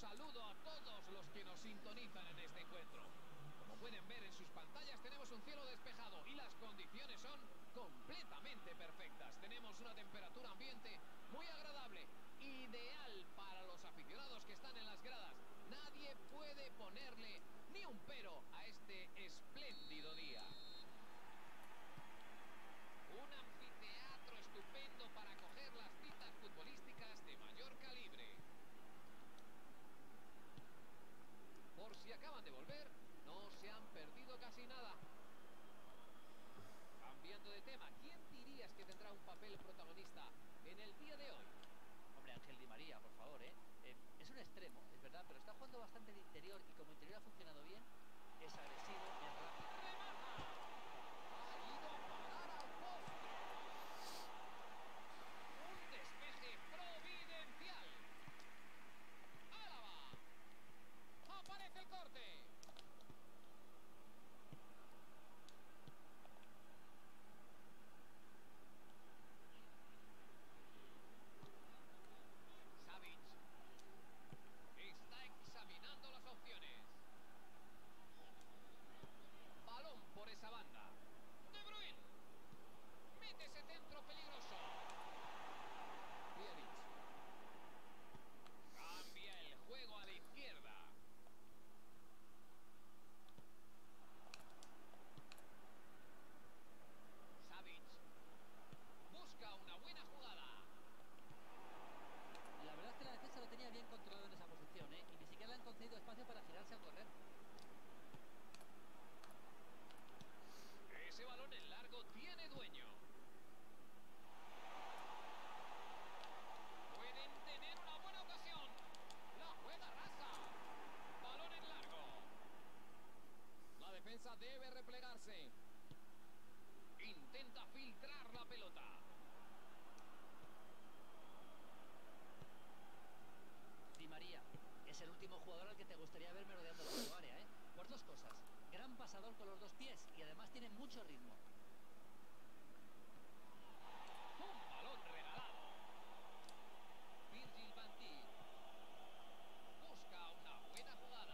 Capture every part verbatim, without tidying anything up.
saludo a todos los que nos sintonizan en este encuentro. Como pueden ver en sus pantallas, tenemos un cielo despejado y las condiciones son completamente perfectas. Tenemos una temperatura ambiente muy agradable, ideal para los aficionados que están en las gradas. Nadie puede ponerle ni un pero a este espléndido día. Un anfiteatro estupendo para acoger las citas futbolísticas de mayor calibre. Por si acaban de volver, no se han perdido casi nada. Cambiando de tema, ¿quién dirías que tendrá un papel protagonista en el día de hoy? Hombre, Ángel Di María, por favor, ¿eh? Eh, es un extremo, es verdad, pero está jugando bastante de interior y como interior ha funcionado bien. Es agresivo, es rápido. ¡Remata! Ha ido a parar al poste. Un despeje providencial. ¡Álava! ¡Aparece el corte! Savic está examinando las opciones. Balón por esa banda. De Bruyne. Mete ese centro peligroso. Pjanic. Cambia el juego a la izquierda. Savic busca una buena jugada. La verdad es que la defensa lo tenía bien controlado en esa posición, ¿eh? Y ni siquiera le han concedido espacio para girarse a correr. Ese balón en largo tiene dueño. Pueden tener una buena ocasión. La juega rasa. Balón en largo. La defensa debe replegarse. Intenta filtrar la pelota. Di María es el último jugador al que te gustaría ver merodeando por tu área, ¿eh? Por dos cosas. Gran pasador con los dos pies y además tiene mucho ritmo. Un balón regalado. Virgil van Dijk busca una buena jugada.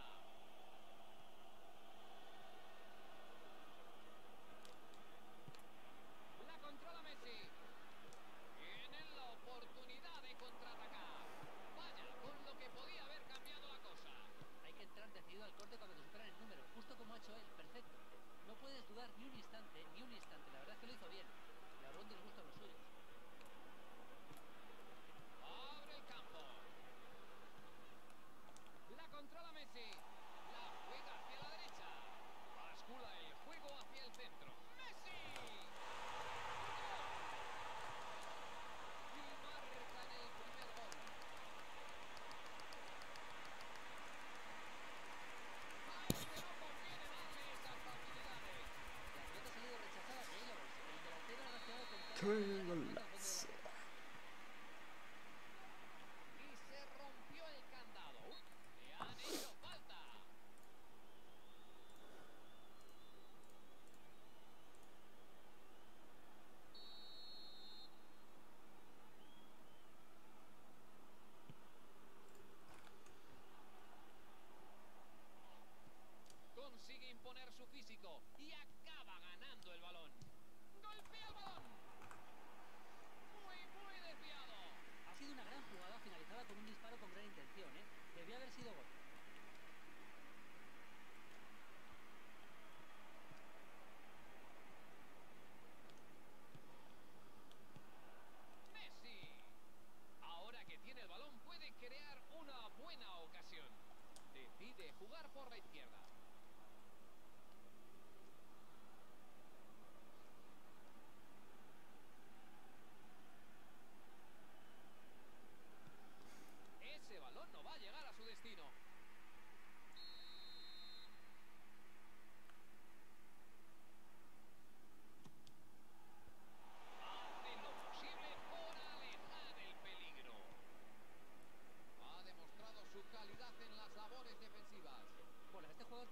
La controla Messi. Tienen la oportunidad de contraatacar. Vaya, con lo que podía haber cambiado la cosa. Hay que entrar decidido al corte cuando te superan el número, justo como ha hecho él, perfecto. No puedes dudar ni un instante, ni un instante. La verdad es que lo hizo bien. Le habrá un disgusto a los suyos. Abre el campo. La controla Messi. La juega hacia la derecha. Bascula el juego hacia el centro. ¡Messi! Y marcan el primer gol. ¡Ay, que no conviene darle esas facilidades! La pelota ha salido rechazada de Taylor. El delantero ha reaccionado con toda Qué la golazo. Y se rompió el candado. Le han hecho falta. Consigue imponer su físico y acaba ganando el balón. ¡Golpea el balón! Muy, muy desviado. Ha sido una gran jugada finalizada con un disparo con gran intención, ¿eh? Debió haber sido gol. Messi. Ahora que tiene el balón puede crear una buena ocasión. Decide jugar por la izquierda. Ese balón no va a llegar a su destino. Hace lo posible por alejar el peligro. Ha demostrado su calidad en las labores defensivas. Bueno, este jugador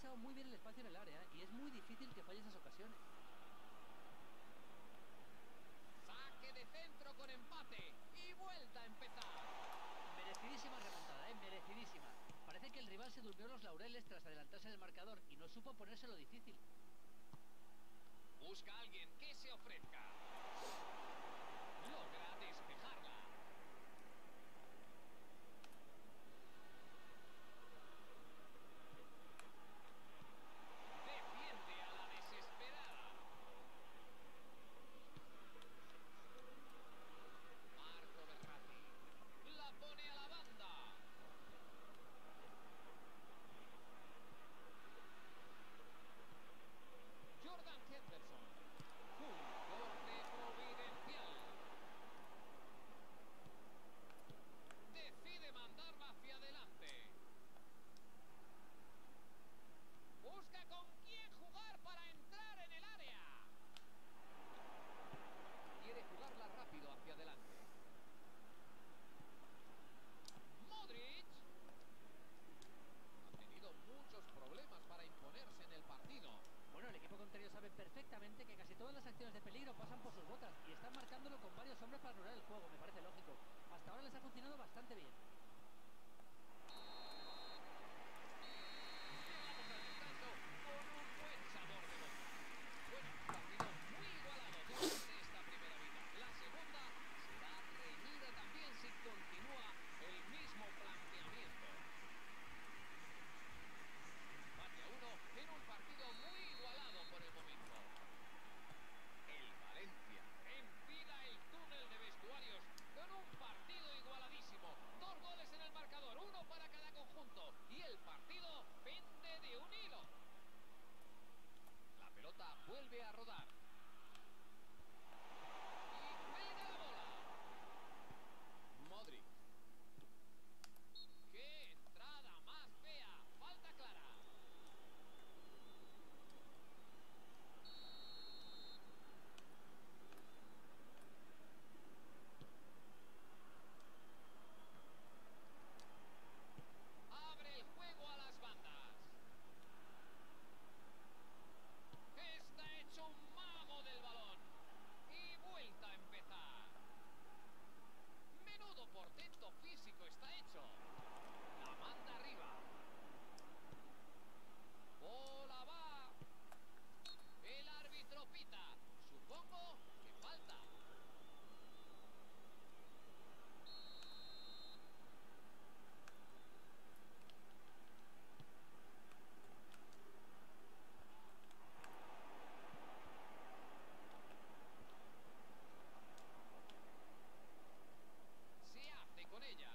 aprovechado muy bien el espacio en el área y es muy difícil que falle esas ocasiones. Saque de centro con empate y vuelta a empezar. Merecidísima remontada, ¿eh? Merecidísima. Parece que el rival se durmió los laureles tras adelantarse en el marcador y no supo ponérselo difícil. Busca a alguien que se ofrezca. Logra despejarla. Defiende a la desesperada. Marco Verratti. La pone a la banda. Jordan Henderson. Un corte providencial. Decide mandarla hacia adelante. Busca con quién jugar para entrar en el área. Quiere jugarla rápido hacia adelante. Modric. Ha tenido muchos problemas para imponerse en el partido. Bueno, el equipo contrario sabe perfectamente que casi todas las acciones de peligro pasan por sus botas y están marcándolo con varios hombres para anular el juego, me parece lógico. Hasta ahora les ha funcionado bastante bien. Llegamos al descanso con un buen sabor de boca. Bueno, un partido muy igualado durante esta primera mitad. La segunda será reñida también si continúa el mismo planteamiento. Empate a uno en un partido muy igualado por el momento. El Valencia enfila el túnel de vestuarios con un partido igualadísimo. Dos goles en el marcador, uno para cada conjunto. Y el partido pende de un hilo. La pelota vuelve a rodar. Y cuelga la bola. Modric. ¡Qué entrada más fea! Falta clara. Abre el juego a las bandas. Está hecho un mago del balón. Y vuelta a empezar. Menudo portento físico está hecho. La manda arriba. Bola va. El árbitro pita. Supongo que falta. Se hace con ella.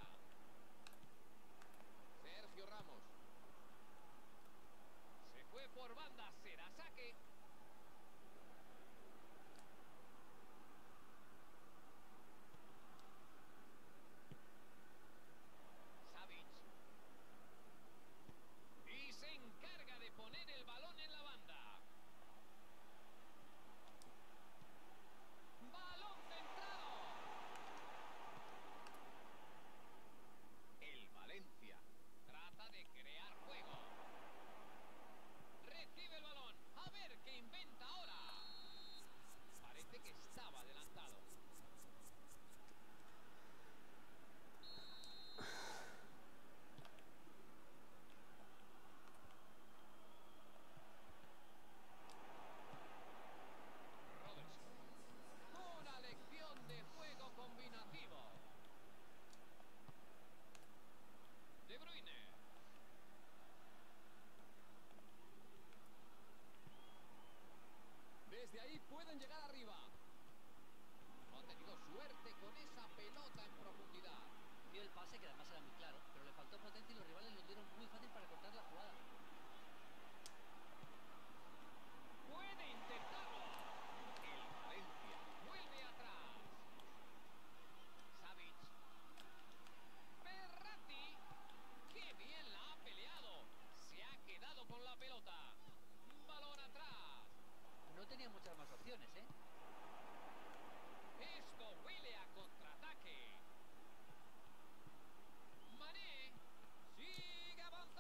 Sergio Ramos. Se fue por banda, será saque. Savic. Y se encarga de poner el balón en la banda. Balón centrado. El Valencia trata de crear juego. Recibe el balón. A ver qué inventa ahora. Parece que estaba adelantado. Robertson. Una lección de juego combinativo. De Bruyne. Desde ahí pueden llegar arriba. No ha tenido suerte con esa pelota en profundidad. Dio el pase, que además era muy claro, pero le faltó potencia y los rivales lo dieron muy fácil para cortar la jugada. Puede intentarlo. El Valencia vuelve atrás. Savic. Verratti. ¡Qué bien la ha peleado! Se ha quedado con la pelota. Balón atrás. No tenía muchas más opciones, ¿eh? Esto huele a contraataque. Mané sigue avanzando.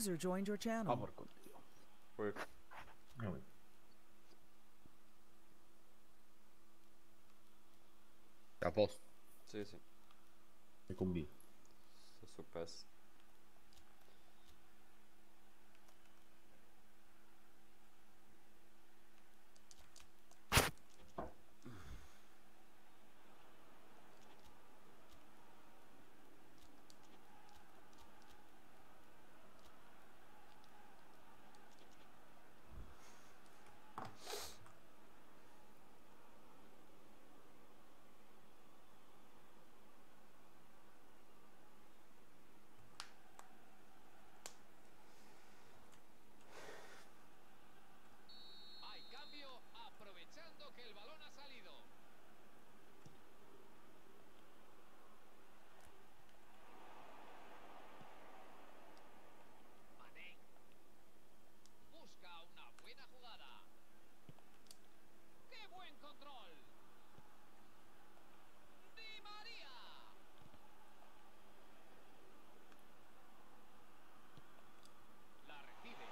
User joined your Ah, channel. porco dio. Poi Vabbè. È a posto. sì, sì, E combina. sto su P E S. Hay cambio aprovechando que el balón ha salido. Mané. Busca una buena jugada. ¡Qué buen control! ¡Di María! La recibe.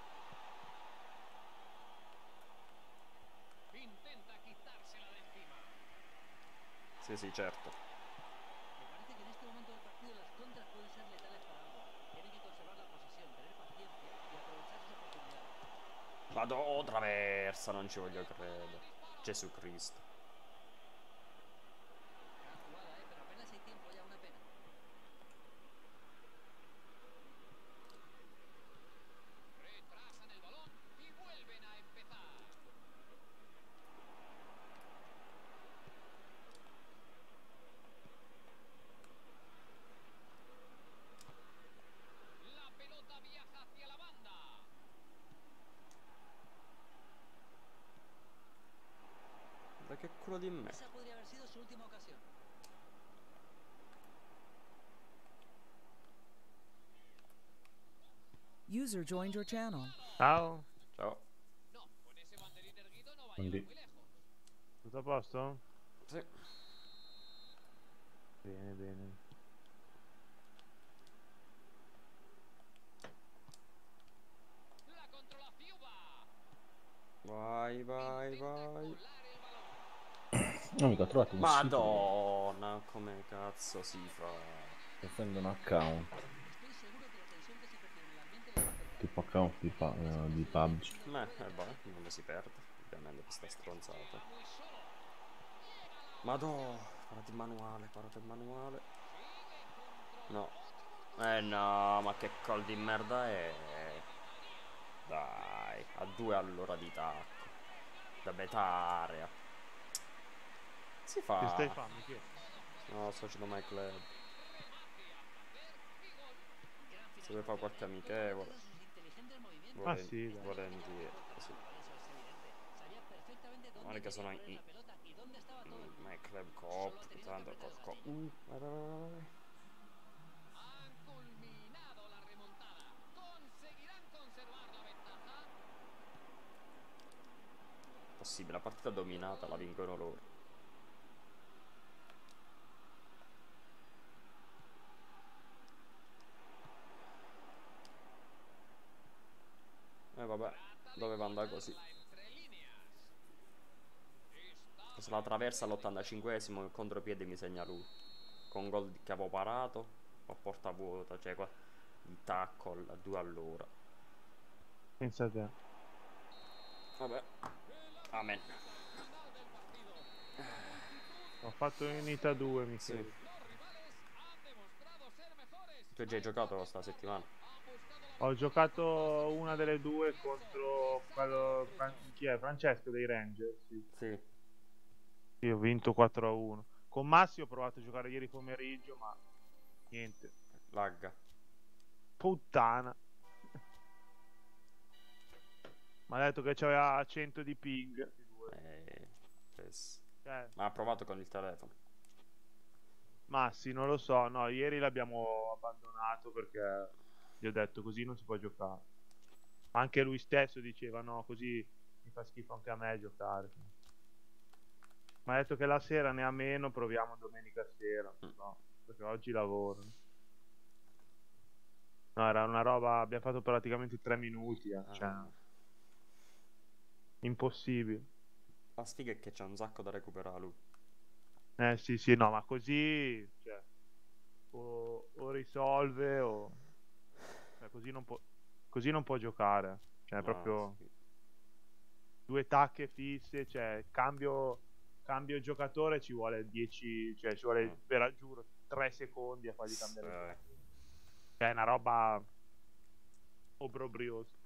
Intenta quitársela de encima. Sì, sì, certo. Me parece que en este momento del partido las contras pueden ser letales para ambos. Tienen que conservar la posesión, tener paciencia y aprovechar sus oportunidades. Vado, traversa, non ci voglio credere. Gesù Cristo. Gran jugada, ¿eh? Pero apenas hay tiempo ya, una pena. Retrasan el balón y vuelven a empezar. La pelota viaja hacia la banda. Da che culo di me. Esa podría haber sido su última ocasión. User joined your channel. Ciao, Ciao. No, con ese banderín erguido no va a Quindi- llegar muy lejos. tutto a posto? Sì. Bene, bene. La controla Fiuba. Vai, vai, Intenta vai. colar el balón. No, mica ho trovato un sito Madonna, come cazzo si fa? che prende un account. Estoy seguro que la tensión que se percibe en el ambiente les va a afectar. Tipo account di, pa- eh, di P U B G. Beh, e vabbè, non si perde. Ovviamente questa stronzata. Muy solo. Madò, parate il manuale, parate il manuale. Sigue No. Eh no, ma che col di merda è. Dai, a due all'ora di tacco. Da metà area. Si fa. Che stai facendo? Michele? No, sto facendo my club. Se vuoi fare qualche amichevole. Todos sus inteligentes movimientos. Ah, Volen- sì, dai. volentieri. Sì. Eso es evidente. Sabía perfectamente dónde Guarda che sono quería poner in- la pelota y dónde estaba todo el mundo. My club Solo coop. ha tenido Tanto que col apretar co. el gatillo. Uh, vai, vai, vai, vai. Han culminado la remontada. ¿Conseguirán conservar la ventaja? Possibile, la partita dominata la vincono loro. Eh vabbè, doveva andare così. Entre líneas. Está Se la traversa all'ottantacinquesimo il contropiede mi segna lui. Con gol che avevo parato, ho porta vuota, cioè qua di tacco a due all'ora. Pensa a te. Vabbè, amen. final del partido. Ho fatto unità due, Michele. Sì. Los rivales han demostrado ser mejores. Tu hai già giocato sta settimana? Han buscado la Ho giocato una delle due contro quello. Fran- chi è? Francesco dei Rangers. Sì. Sì. Sì, ho vinto quattro a uno. Con Massi ho provato a giocare ieri pomeriggio, ma niente. Lagga. Puttana. Mi ha detto che c'aveva cento di ping. figurati. Eh, pes- Cioè, Ma ha provato con il telefono. Massi, non lo so. No, ieri l'abbiamo abbandonato perché gli ho detto così non si può giocare. Anche lui stesso diceva no, così mi fa schifo anche a me giocare. Mi ha detto che la sera ne ha meno, proviamo domenica sera. Mm. No, perché oggi lavoro. No, era una roba, abbiamo fatto praticamente tre minuti, eh, cioè, Ah. impossibile. La sfiga è che c'è un sacco da recuperare lui. Eh sì, sì, no, ma così, cioè, o, o risolve o... cioè, così non può, così non può giocare. Cioè, No, proprio sì. due tacche fisse, cioè, cambio, cambio giocatore ci vuole dieci, cioè, ci vuole, Mm. per, giuro, tre secondi a fargli cambiare Eh. giocatore. Cioè, è una roba obbrobriosa.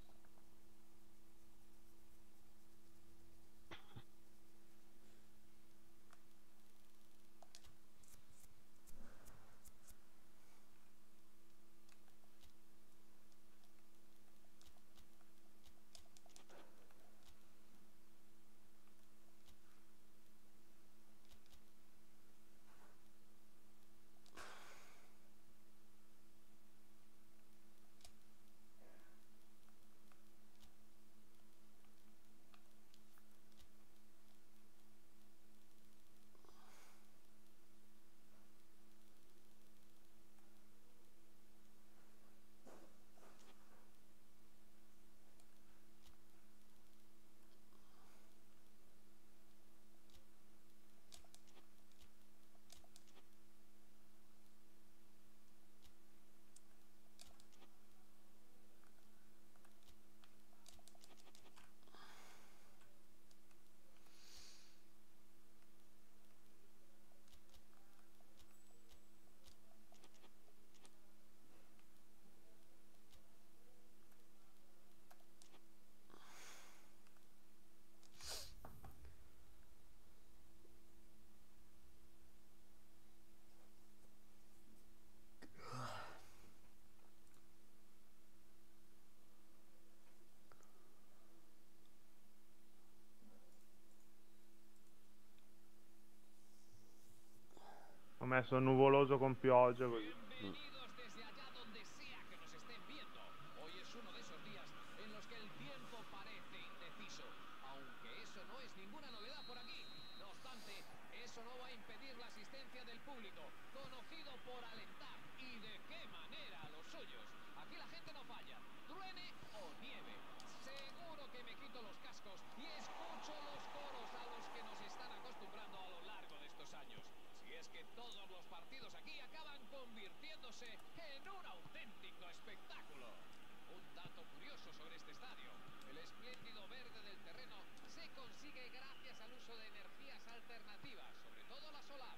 Ho messo nuvoloso con pioggia così. Bienvenidos desde allá donde sea que nos estén viendo. Hoy es uno de esos días en los que el tiempo parece indeciso, aunque eso no es ninguna novedad por aquí. No obstante, eso no va a impedir la asistencia del público, conocido por alentar, y de qué manera a los suyos. Aquí la gente no falla, truene o nieve. Seguro que me quito los cascos y escucho los coros a los que nos están acostumbrando a lo largo de estos años. Si es que todos los partidos aquí acaban convirtiéndose en un auténtico espectáculo. Un dato curioso sobre este estadio: el espléndido verde del terreno se consigue gracias al uso de energías alternativas, sobre todo la solar.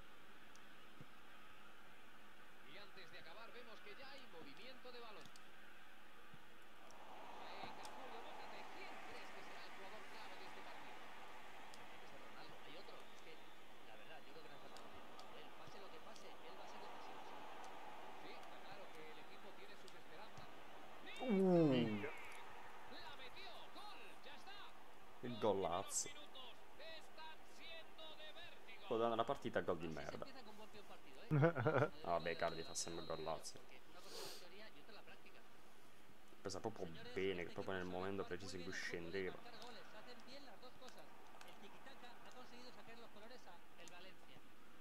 Y antes de acabar vemos que ya hay movimiento de balón. Venga, Julio, mójate. ¿Quién crees que será el jugador clave de este partido? Tiene que ser Ronaldo. Hay otro. Es que, la verdad, yo creo que no hace falta decir. Él, pase lo que pase, él va a ser decisivo. Sí, está claro que el equipo tiene sus esperanzas. Minchia. La metió, gol, ya está. Il Los golazzo. primeros minutos están siendo de vértigo. Poi dando una partita gol di Así se merda. empieza con buen pie un partido, ¿eh? No, no debe Ah, vabbè, ser Cardi la- fa sempre la- golazzi. Porque una cosa es la teoría y otra la práctica. Presa proprio Señores, bene, este che proprio nel equipo sabe momento jugar preciso muy in cui bien al fútbol y scendeva. marcar goles. Hacen bien las dos cosas. El tiki-taka ha conseguido sacar los colores a el Valencia.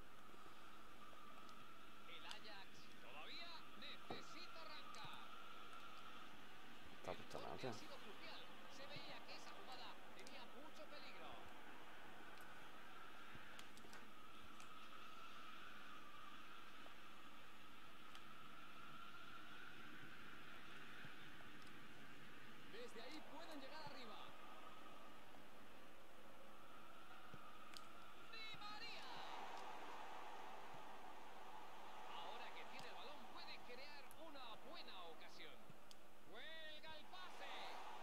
El Ajax todavía necesita arrancar. Sta El corte puttanata. ha sido crucial. Se veía que esa jugada tenía mucho peligro. Desde ahí pueden llegar arriba. ¡Di María! Ahora que tiene el balón puede crear una buena ocasión. ¡Cuelga el pase!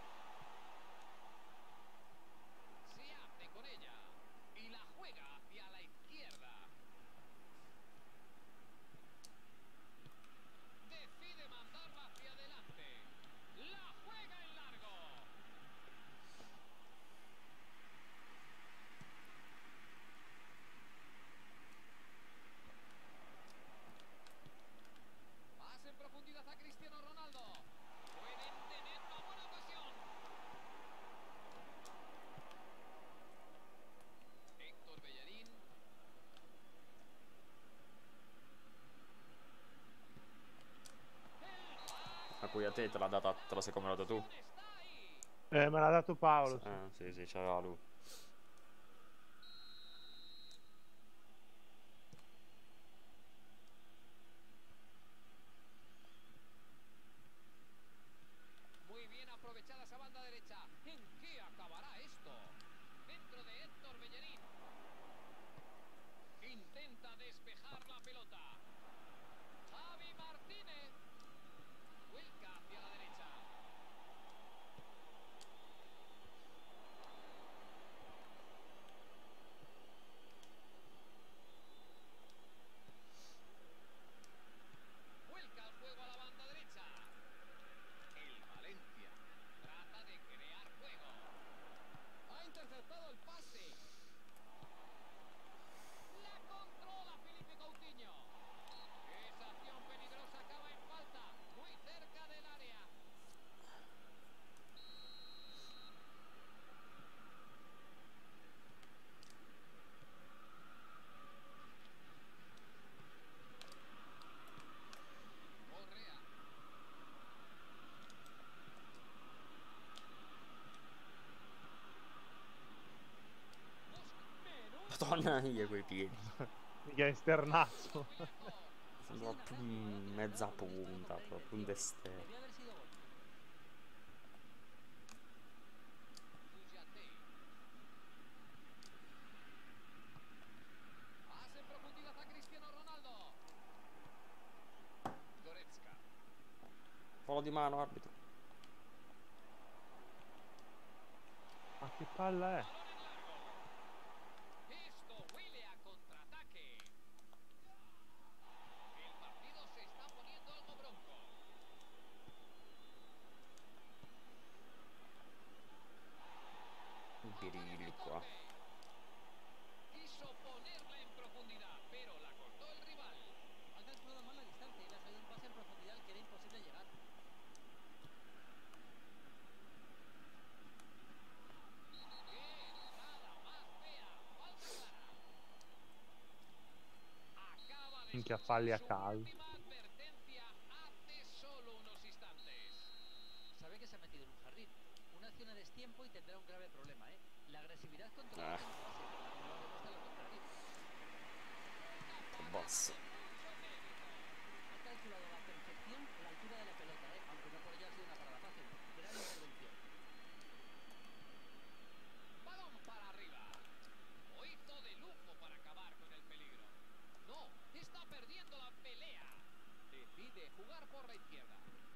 te te l'ha data, te la sei comodato tu? Eh, me l'ha dato Paolo. Sì. Eh, sì, sì, c'aveva lui. Muy bien aprovechada esa banda derecha. ¿En qué acabará esto? Dentro de Héctor Bellerín. Intenta despejar la pelota. Javi Martínez. Vuelca hacia la derecha. Vuelca el juego a la banda derecha. El Valencia trata de crear juego. Ha interceptado el pase. La controla Felipe Coutinho. Esa acción peligrosa acaba en falta, muy cerca del área. Correa. Madonna mia quei piedi. Mica esternato. Sembrava più mezza punta, proprio un esterno. Debió haber sido gol. Ujate. Hace en profundidad a Cristiano Ronaldo. Goretzka. Fallo di mano, arbitro. Ma che palla è? Balón en largo. Esto huele a contraataque. El partido se está poniendo algo bronco. Un pirilli qua. Quiso ponerla en profundidad, pero la cortó el rival. Ha calculado mal la distancia y le ha salido un pase en profundidad al que era imposible llegar. ¡Qué entrada más fea! Falta clara. Acaba de Minchia, escuchar falli a su caso. última advertencia hace solo unos instantes. Sabe que se ha metido en un jardín. Una acción a destiempo y tendrá un grave problema, ¿eh? La agresividad controlada Ah. tiene base, pero no demuestra lo contrario. Boss. Ha calculado a la perfección la altura de la pelota, ¿eh? Aunque no por ello ha sido una parada fácil. Gran intervención. Balón para arriba. Lo hizo de lujo para acabar con el peligro. No, está perdiendo la pelea. Decide jugar por la izquierda.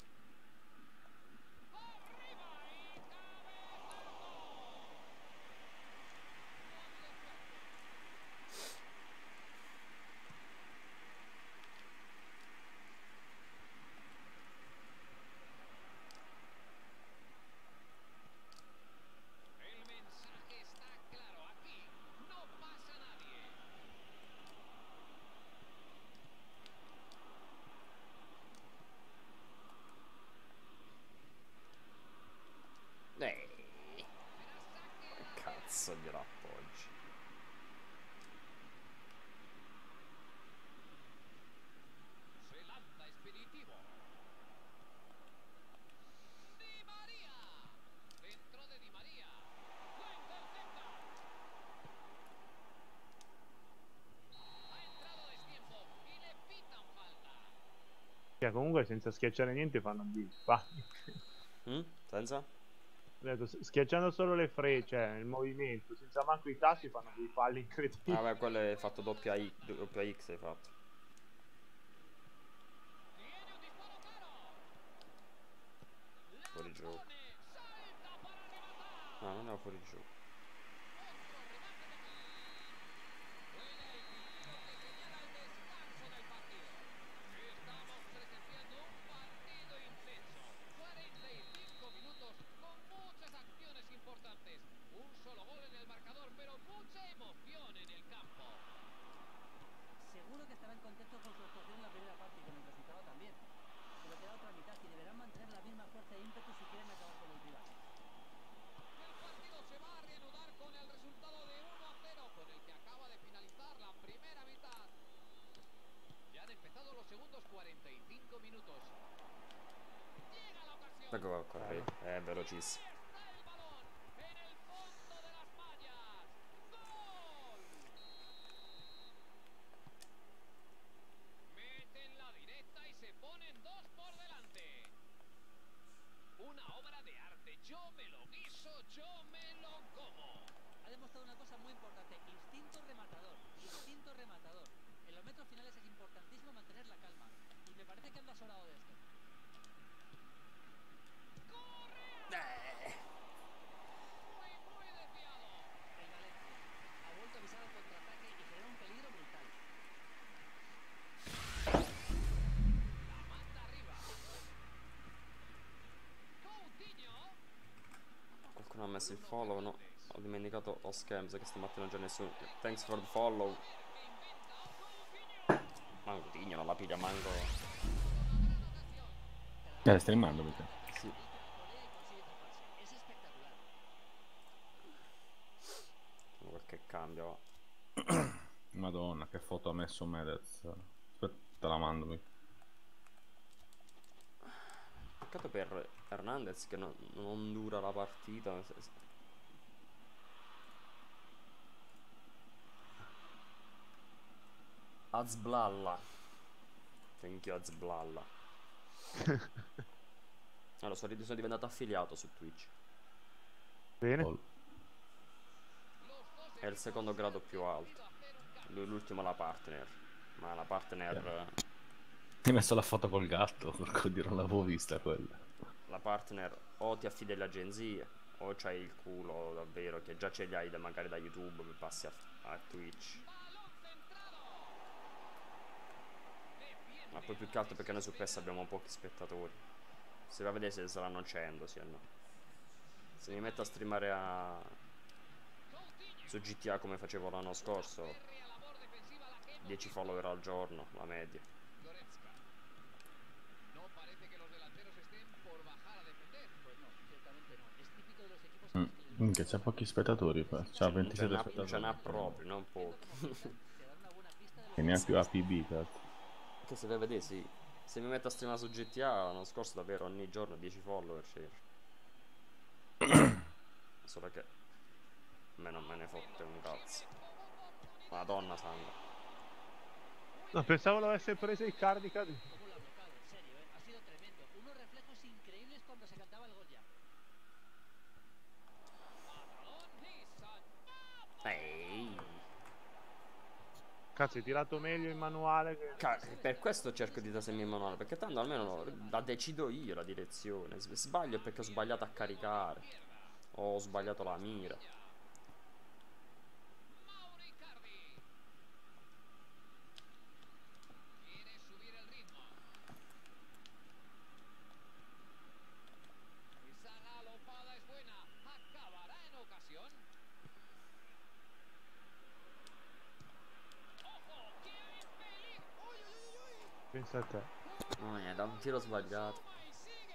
¡Arriba y cabezazo! No ha habido suerte. El mensaje está claro. Aquí no pasa nadie. Eh, Será saque lateral. cazzo glielo appoggi. Se lanza expeditivo. Di María. Dentro de Di María. La intercepta. Ha entrado a destiempo y le pitan falta. Cioè, comunque senza schiacciare niente fanno di falli. Mm? Senza? Ho detto, s- schiacciando solo le frecce, il movimento, senza manco i tasti fanno dei falli incredibili. Ah, beh, quello hai fatto doppia X, doppia X hai fatto. Tiene un disparo claro. La Fuori gioco. pone. Salta para rematar. No, non è fuori gioco. Otro remate de Suena el pitido que señala el descanso del partido. Estamos presenciando un partido intenso. cuarenta y cinco minutos con muchas acciones importantes. Un solo gol en el marcador, pero mucha emoción en el campo. Seguro que estarán contentos con su actuación en la primera parte y con el resultado también. Pero queda otra mitad y deberán mantener la misma fuerza e ímpetu si quieren acabar con el rival. El partido se va a reanudar con el resultado de uno a cero, con el que acaba de finalizar la primera mitad. Ya han empezado los segundos cuarenta y cinco minutos. Llega la velocissimo. Meten la directa y se ponen dos por delante. Una obra de arte. Yo me lo guiso, yo me lo como. Ha demostrado una cosa muy importante, instinto rematador, instinto rematador. En los metros finales es importantísimo mantener la calma. Y me parece que anda sobrado de esto. Muy, muy desviado. El Valencia ha vuelto a avisar al contraataque y genera un peligro brutal. La manda arriba. Coutinho. Qualcuno ha messo il follow, no? Ho dimenticato lo schermo, sai che stamattina non c'è nessuno. Thanks for the follow. Manco Tigno, non la piglia manco. Eh, streamando perché? Sì. Es espectacular. Qualche cambio. Madonna, che foto ha messo Medez. Aspetta, la mando. mica. Peccato per Hernandez che non, non dura la partita. Azblalla. Thank you Azblalla. Allora, sono, sono diventato affiliato su Twitch. Bene. Oh, È il secondo grado più alto. Lui l'ultimo la partner. Ma la partner... mi hai messo la foto col gatto, porco Dio, non l'avevo vista quella. La partner o ti affidi alle agenzie o c'hai il culo davvero che già ce li hai da, magari da YouTube che passi a, a Twitch. Ma poi più che altro perché noi su questo abbiamo pochi spettatori. Si va a vedere se saranno cento, sì o no. Se mi metto a streamare a su G T A come facevo l'anno scorso, dieci follower al giorno, la media. Goretzka. No parece que los delanteros estén por bajar a defender. Pues no, ciertamente no. Es típico de los equipos Mm. en los que les Minchia, c'ha pochi spettatori qua. C'ha Ce ventisette n'ha, spettatori. ce n'ha proprio, non pochi. te dan una buena pista de lo E neanche più A P B, cazzo. Che se vai a vedere, sì. Se mi metto a streamare su G T A l'anno scorso davvero ogni giorno dieci follower c'era. Solo che a me non me ne fotte un cazzo. Madonna santa. No, pensavo l'avesse presa il Cardica. cómo lo ha bloqueado, en serio, ¿eh? Ha sido tremendo. Unos reflejos increíbles cuando se cantaba el gol ya. Ehi. Cazzo, hai tirato meglio il manuale che... Ca- per questo cerco di trasferirmi in manuale, perché tanto almeno la decido io la direzione. S- Sbaglio perché ho sbagliato a caricare. O ho sbagliato la mira. Mauro Icardi. Quiere subir el ritmo. Esa galopada es buena. Acabará en ocasión. ¡Ojo! ¡Que hay peligro! ¡Uy, uy, uy, uy! Pensa a te. Oh, è da un tiro sbagliato. Toma y sigue.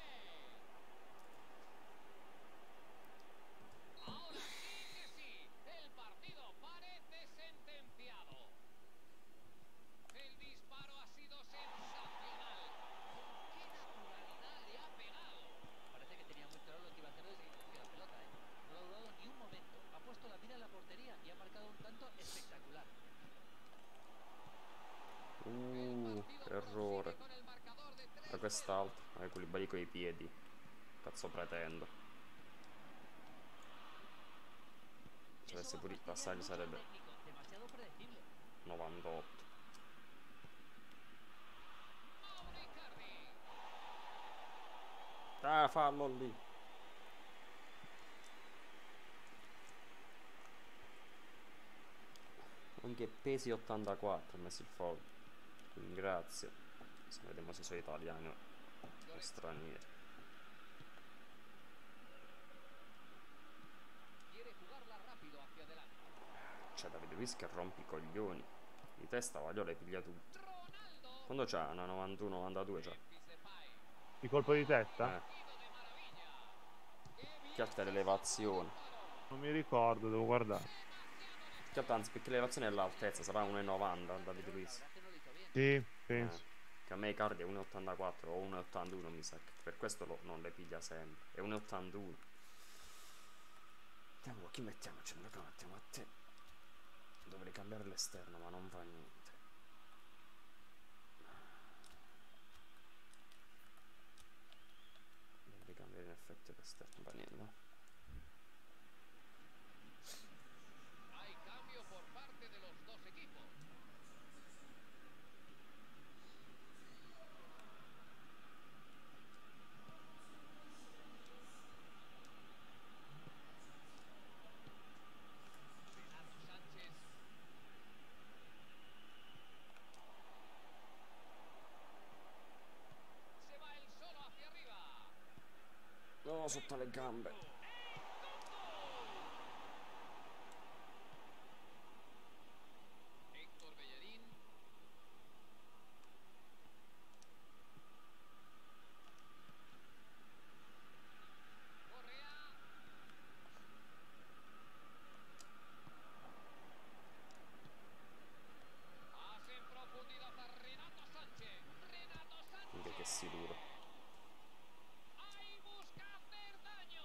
Ahora sí que sí. El partido parece sentenciado. El disparo ha sido sensacional. Con qué naturalidad le ha pegado. Parece que tenía muy claro lo que iba a hacer desde que cogió la pelota, ¿eh? No lo ha dudado ni un momento. Ha puesto la mira en la portería y ha marcado un tanto espectacular. Uh, errore. Con el marcador de tres Da quest'altro. Eh, quelli belli coi piedi. Cazzo pretendo. Se avesse pure il passaggio sarebbe Técnico, demasiado predecible. novantotto. Mauro Icardi. Ah, fallo lì. Anche pesi ottantaquattro ha messo il foul. Ringrazio. Se vediamo se sono italiani o stranieri. Quiere jugarla rápido hacia adelante. C'è Davide Luiz che rompi i coglioni. Di testa voglio le piglia tutte. Ronaldo. Quando c'ha una novantuno novantadue c'ha. Memphis Depay. Di colpo di testa? Eh, Partido de maravilla. Qué bien. che alta l'elevazione. Non mi ricordo, devo guardare. Che anzi, perché l'elevazione è l'altezza, sarà uno e novanta Davide Luiz. La verdad que no lo hizo bien. Sì, penso. Eh, Che a me Icardi è uno e ottantaquattro o uno e ottantuno mi sa, che per questo lo, non le piglia sempre. È uno e ottantuno. Vediamo chi mettiamo, centrocampo, mettiamo a te. Dovrei cambiare l'esterno, ma non fa niente. Dovrei cambiare in effetti l'esterno, va niente, no? Hay cambio por parte de los dos equipos. Renato Sánchez. Se va el solo hacia arriba. No, sotto le gambe. Héctor Bellerín. Correa. Pase en profundidad a Renato Sánchez. Renato Minchia che Sánchez. sicuro. Ahí busca hacer daño.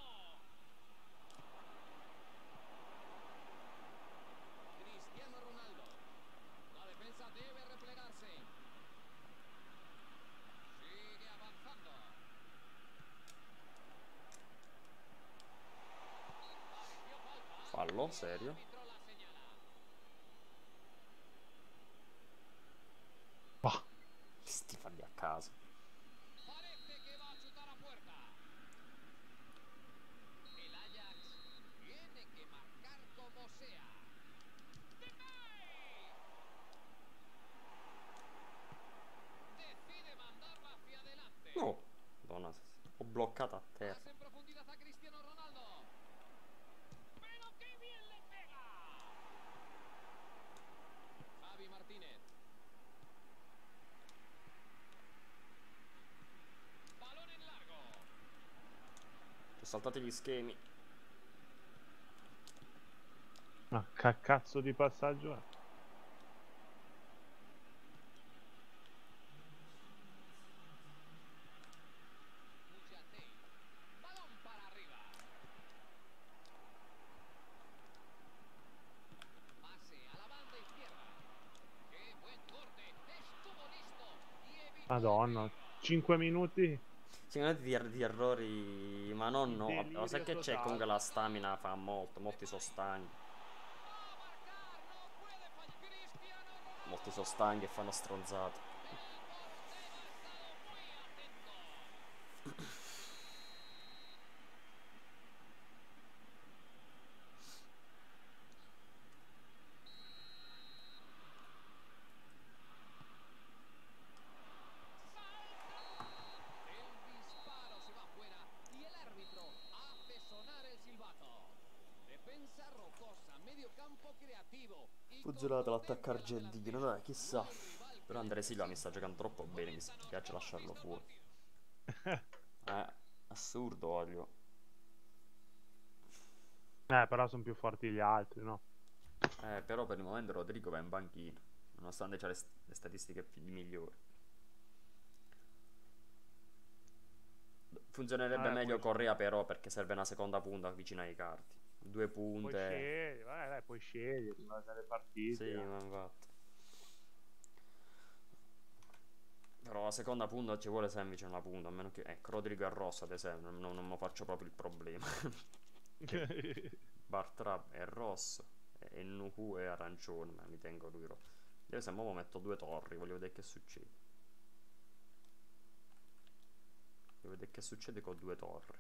Cristiano Ronaldo. La defensa debe replegarse. Sigue avanzando. Pareció falta. Fallo, serio? El árbitro la señala. Bah. Sti falli a caso. Parece que va a chutar a puerta. El Ajax tiene que marcar como sea. Depay. Decide mandarla hacia adelante. No, donna, ho bloccato a terra. Pase en profundidad a Cristiano Ronaldo. Pero qué bien le pega. Javi Martínez. Balón en largo. Ho saltato gli schemi. Ma che cazzo di passaggio è? Muyate. Balón para arriba. Pase a la banda izquierda. Qué buen corte. Estuvo listo y evitó el Madonna, peligro. cinque minuti. Secondo me di, er- di errori, ma non no. Delirio Lo sai che c'è? totale. Comunque la stamina fa molto, molti sono stanchi. Va a marcar. No puede fallar. Cristiano Ronaldo. Molti sono stanchi e fanno stronzate. El portero ha estado muy atento. El disparo se va fuera y el árbitro hace sonar el silbato. Defensa rocosa, medio campo creativo. y Funzionato l'attacco contundencia alla argentino, delantera. dai, chissà. Un rival Però Andrea Silva mi sta giocando troppo bene, mi spiace lasciarlo fuori. Eh, assurdo, voglio. Eh, però sono più forti gli altri, no? Eh, però per il momento Rodrigo va in banchina, nonostante c'ha le, st- le statistiche più migliori. Funzionerebbe Eh, meglio poi- Correa però perché serve una seconda punta vicino ai cardi. Due Puoi punte. scegliere, vai, vai, puoi scegliere in base alle partite. Sì, ma infatti. Però la seconda punta ci vuole semplice una punta, a meno che... Ecco, Rodrigo è rosso ad esempio, non, non mi faccio proprio il problema. Bartra è rosso e Nuku è arancione, ma mi tengo lui rosso. Io se mo metto due torri, voglio vedere che succede. Voglio vedere che succede con due torri.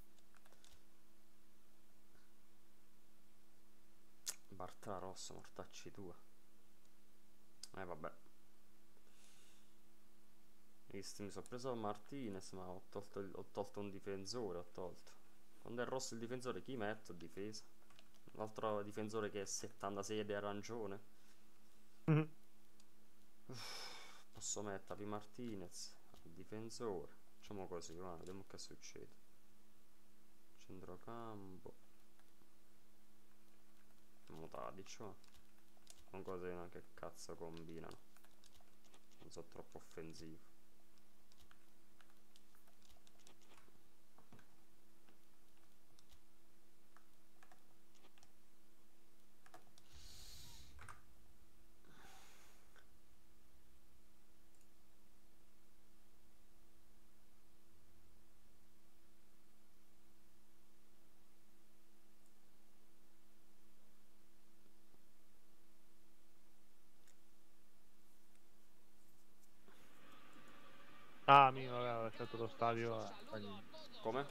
Bartra rosso, mortacci tua. Eh vabbè. Visto, mi sono preso Martinez, ma ho tolto, il- ho tolto un difensore, ho tolto. Quando è rosso il difensore, chi metto a difesa? L'altro difensore che è settantasei ed è arancione. Mhm. Uff, posso mettervi Martinez al difensore. Facciamo così, va, vediamo che succede. Centrocampo. Mutadic, va. Non così, no, che cazzo combinano. Non so, troppo offensivo. Ah, mio, vabbè, ho lasciato lo stadio. eh, fa niente. Come?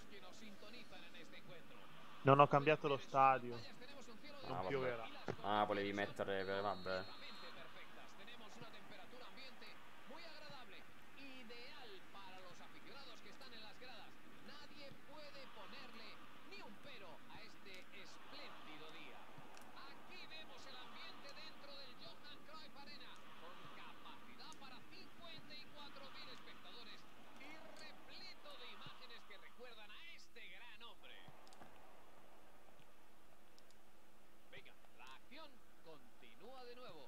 Non ho cambiato lo stadio. Ah, Non vabbè. pioverà. Ah, volevi mettere per... vabbè. Tenemos una temperatura ambiente muy agradable, ideal para los aficionados que están en las gradas. Nadie puede ponerle ni un pero a este espléndido día. Aquí vemos el ambiente dentro del Johan Cruyff Arena, con capacidad para cincuenta y cuatro mil espectadores y repleto de imágenes que recuerdan a este gran hombre. Venga, la acción continúa de nuevo.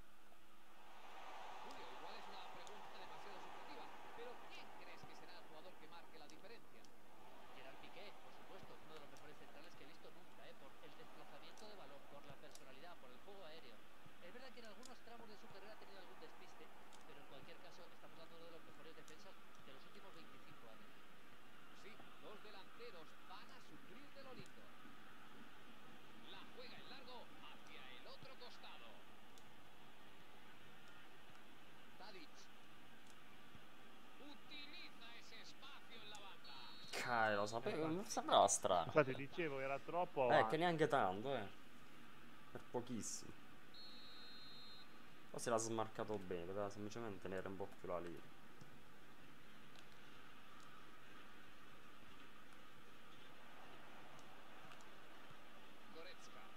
Julio, igual es una pregunta demasiado subjetiva, pero ¿quién crees que será el jugador que marque la diferencia? Gerard Piqué, por supuesto, uno de los mejores centrales que he visto nunca, ¿eh? Por el desplazamiento de balón, por la personalidad, por el juego aéreo. Es verdad que en algunos tramos de su carrera ha tenido algún despiste, pero en cualquier caso estamos hablando de uno de los mejores defensas de los últimos veinticinco años. Sí, dos delanteros van a sufrir de lo lindo. La juega en largo hacia el otro costado. Tadic utiliza ese espacio en la banda. Cai, lo sapevo, non sembrava strano. Infatti dicevo, era troppo Eh, avanti. che neanche tanto, eh. Per pochissimo. Forse l'ha smarcato bene, poteva semplicemente tenere un po' più la linea. Goretzka.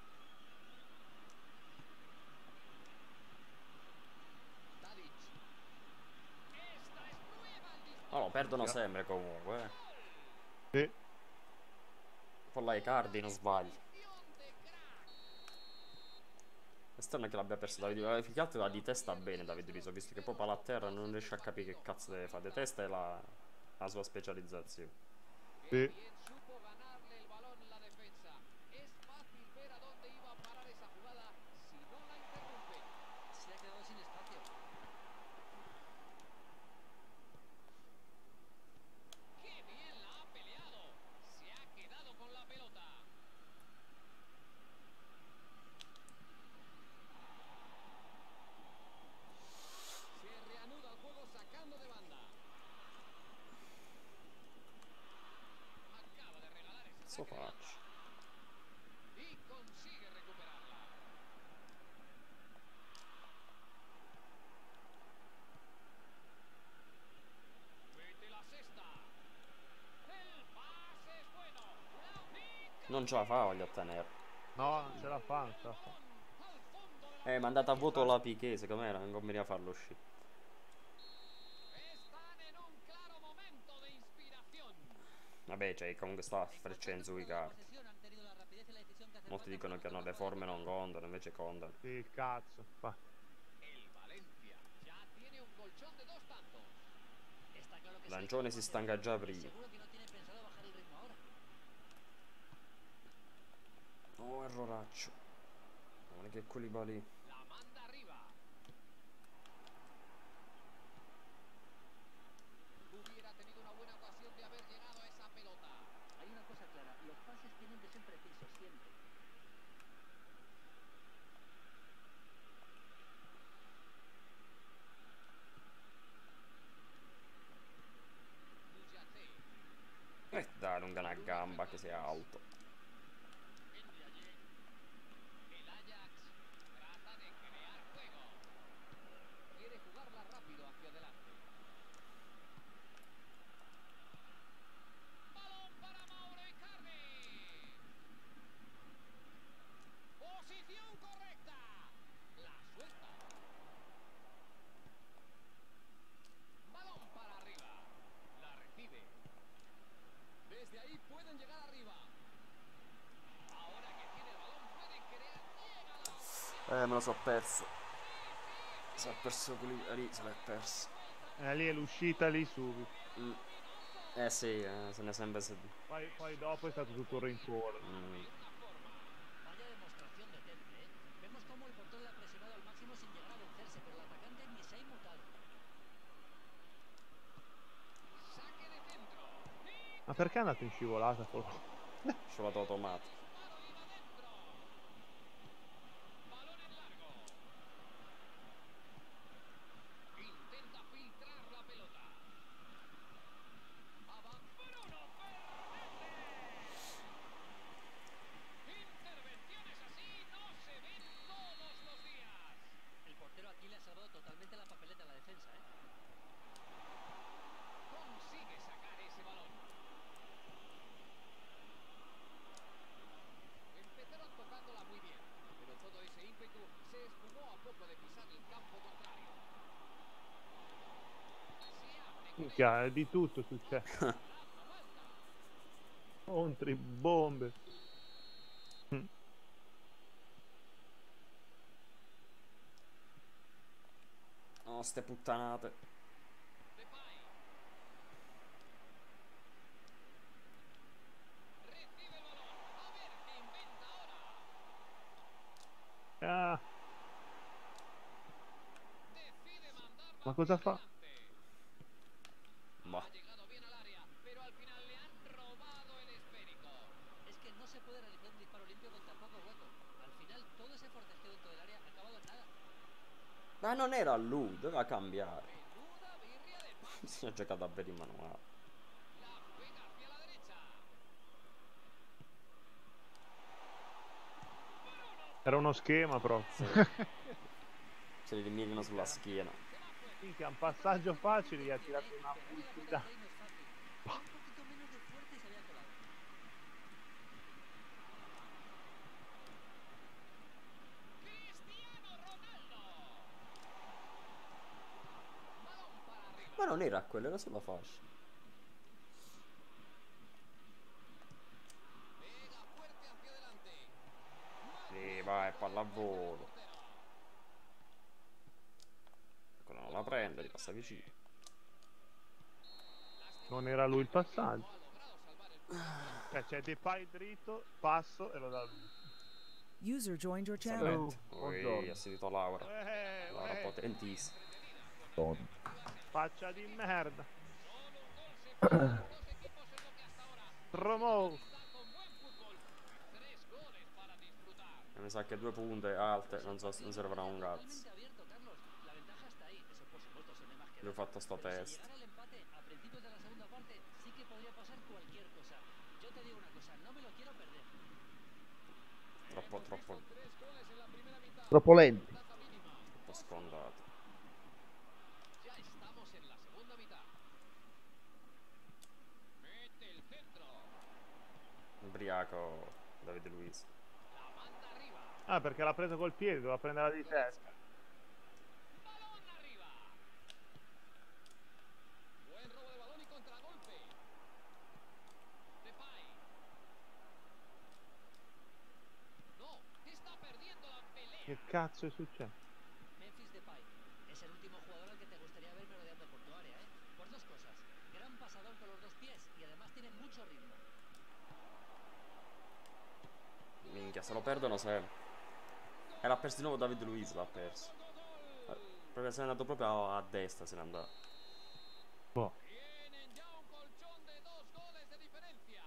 Tadic. Esta es nueva al disparo. No, lo perdono sempre comunque, eh. Sì. Poi là Icardi non sbaglia. De crack. Esterno che l'abbia perso Davide Luiz, più che altro va di testa bene Davide Luiz, ho visto che poi palla a terra non riesce a capire che cazzo deve fare. De testa è la, la sua specializzazione. Sì. Bien supo ganarle el balón en la defensa. Es fácil ver a dónde iba a parar esa jugada si no la interrumpe. Se ha quedado sin espacio. ¡Qué bien la ha peleado! Se ha quedado con la pelota. Se reanuda el juego sacando de banda. Acaba de regalar ese Cazzo saque de banda. faccio? Y consigue recuperarla. Mete la cesta. El pase es bueno. La Non ce la fa, voglio ottenere. No, non ce la fa, non ce la fa. al fondo de la Eh, mandata a vuoto la Piqué, secondo me non conveniva farlo uscire. Están en un claro momento de inspiración. Vabbè, cioè, comunque sta freccendo sui Icardi. Posesión, han tenido la rapidez y la decisión que hace Molti falta dicono para che no, le tomar forme la non contano, invece contano. Sì, cazzo. Fa. El Valencia ya tiene un colchón de dos tantos. Está claro que Lancione si stanca già prima. seguro que no tiene pensado bajar el ritmo ahora. Oh, erroraccio. Non è che Koulibaly. La manda arriba. Hubiera tenido una buena ocasión de haber llegado a esa pelota. Hay una cosa clara, los pases tienen que ser precisos siempre. Mujate. Eh, dai, lunga una gamba che sei alto. El Ajax trata de crear juego. Quiere jugarla rápido hacia adelante. Balón para Mauro Icardi. Posición correcta. La suelta. Balón para arriba. La recibe. Desde ahí pueden llegar arriba. Ahora que tiene el balón pueden crear. Llega la ocasión. Eh, me lo so perso. Si è perso Koulibaly, se l'è perso. Eh, lì è l'uscita lì subito. Mm. Eh sì, eh, se ne è sempre se... Poi, poi dopo è stato tutto un rincorso. Mm. Vaya demostración de temple, ¿eh? Vemos cómo el portero le ha presionado al máximo sin llegar a vencerse, pero el atacante ni se ha inmutado. Saque de centro. Ma perché è andato in scivolata? Scivolato automatico. Disparo iba dentro. Balón en largo. Intenta filtrar la pelota. Minchia, di tutto succede. Contri, bombe. Mm. No, ste puttanate. Depay. Recibe el balón. A ver qué inventa ahora. Ah, Decide mandarlo ma hacia cosa fa? adelante. Ma Ha llegado bien al área, pero al final le han robado el esférico. Es que no se puede realizar un disparo limpio con tan poco hueco. Al final, todo ese forcejeo dentro del área ha acabado en nada. Ma non era lui, doveva cambiare. Menuda birria de pase. Si è giocato davvero in manuale. La pega hacia la derecha. Era uno schema proprio. Se li rimirano sulla schiena. Minchia, un passaggio facile, gli ha tirato una Pegarle a pubblicità. portero no es fácil. Con un poquito menos de fuerza y se había colado. Cristiano Ronaldo. Balón para arriba. Ma non era quello, era sulla fascia. Pega fuerte hacia adelante. Sì, vai, pallavolo. Quello non la prende, gli passa vicino. Non era lui il passaggio. Ha logrado salvar el punto. Eh, c'è Depay dritto, passo e lo dà lui. User joined your channel. Oh, Poi buongiorno. ha sentito Laura. Eh, Laura eh, potentissima. Ton. faccia di merda. Solo un gol separado a los dos equipos en lo que hasta ahora Tromo. está con buen fútbol. Tres goles para disfrutar. E mi sa che due punte alte non, so, non servirà un cazzo. Totalmente abierto, Carlos. La ventaja está ahí. Eso, por supuesto, se ve más que Gli ho nada. fatto sta Pero si testa. llegara el empate a principios de la segunda parte, sí que podría pasar cualquier cosa. Yo te digo una cosa, no me lo quiero perder. Troppo, troppo, Tres goles en la primera mitad. Troppo lenti. Ventaja mínima. troppo scontato. Ya estamos en la segunda mitad. Mete el centro. Ubriaco Davide Luiz. La manda arriba. Ah, perché l'ha preso col piede, doveva prenderla di testa. Balón arriba. Buen robo de balón y contragolpe. Depay. No, está perdiendo la pelea. Che cazzo è successo? Memphis Depay es el último jugador al que te gustaría ver merodeando por tu área, ¿eh? Por dos cosas. Gran pasador con los dos pies y además tiene mucho ritmo. Minchia, se lo perdono sempre. E l'ha perso di nuovo Davide Luiz, l'ha perso. Eh, Proprio se n'è andato proprio a, a destra, se n'è andato. Boh. Tienen ya un colchón de dos goles de diferencia.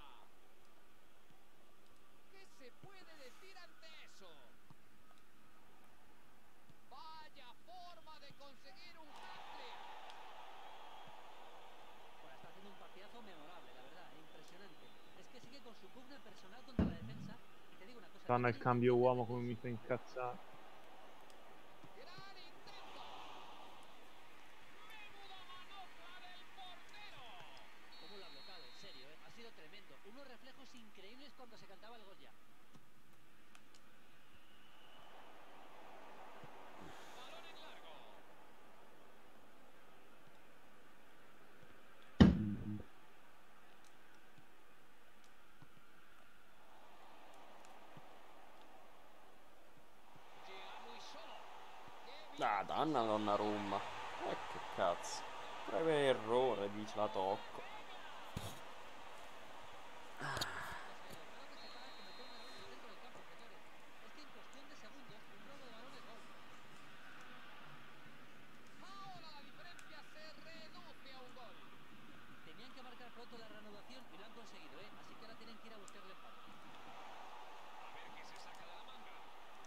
¿Qué se puede decir ante eso? Vaya forma de conseguir un hat-trick. Bueno, está haciendo un partidazo memorable, la verdad, eh, impresionante. Es que sigue con su pugna personal contra la defensa. Y te digo una cosa. Fanno no il tiene cambio intención de uomo come mi perderse. fa incazzare. Gran intento. Menuda manopla del portero. ¿Cómo lo ha bloqueado? En serio, ¿eh? Ha sido tremendo. Unos reflejos increíbles cuando se cantaba el gol ya. Balón en largo. Llega muy solo. Qué bien. Ah, danna Donnarumma. Eh, che cazzo. Breve errore, dice, la tocco. Ahora la diferencia se reduce a un gol. Tenían que marcar pronto la reanudación y lo han conseguido, ¿eh? Así que ahora tienen que ir a buscar el empate. A ver qué se saca de la manga.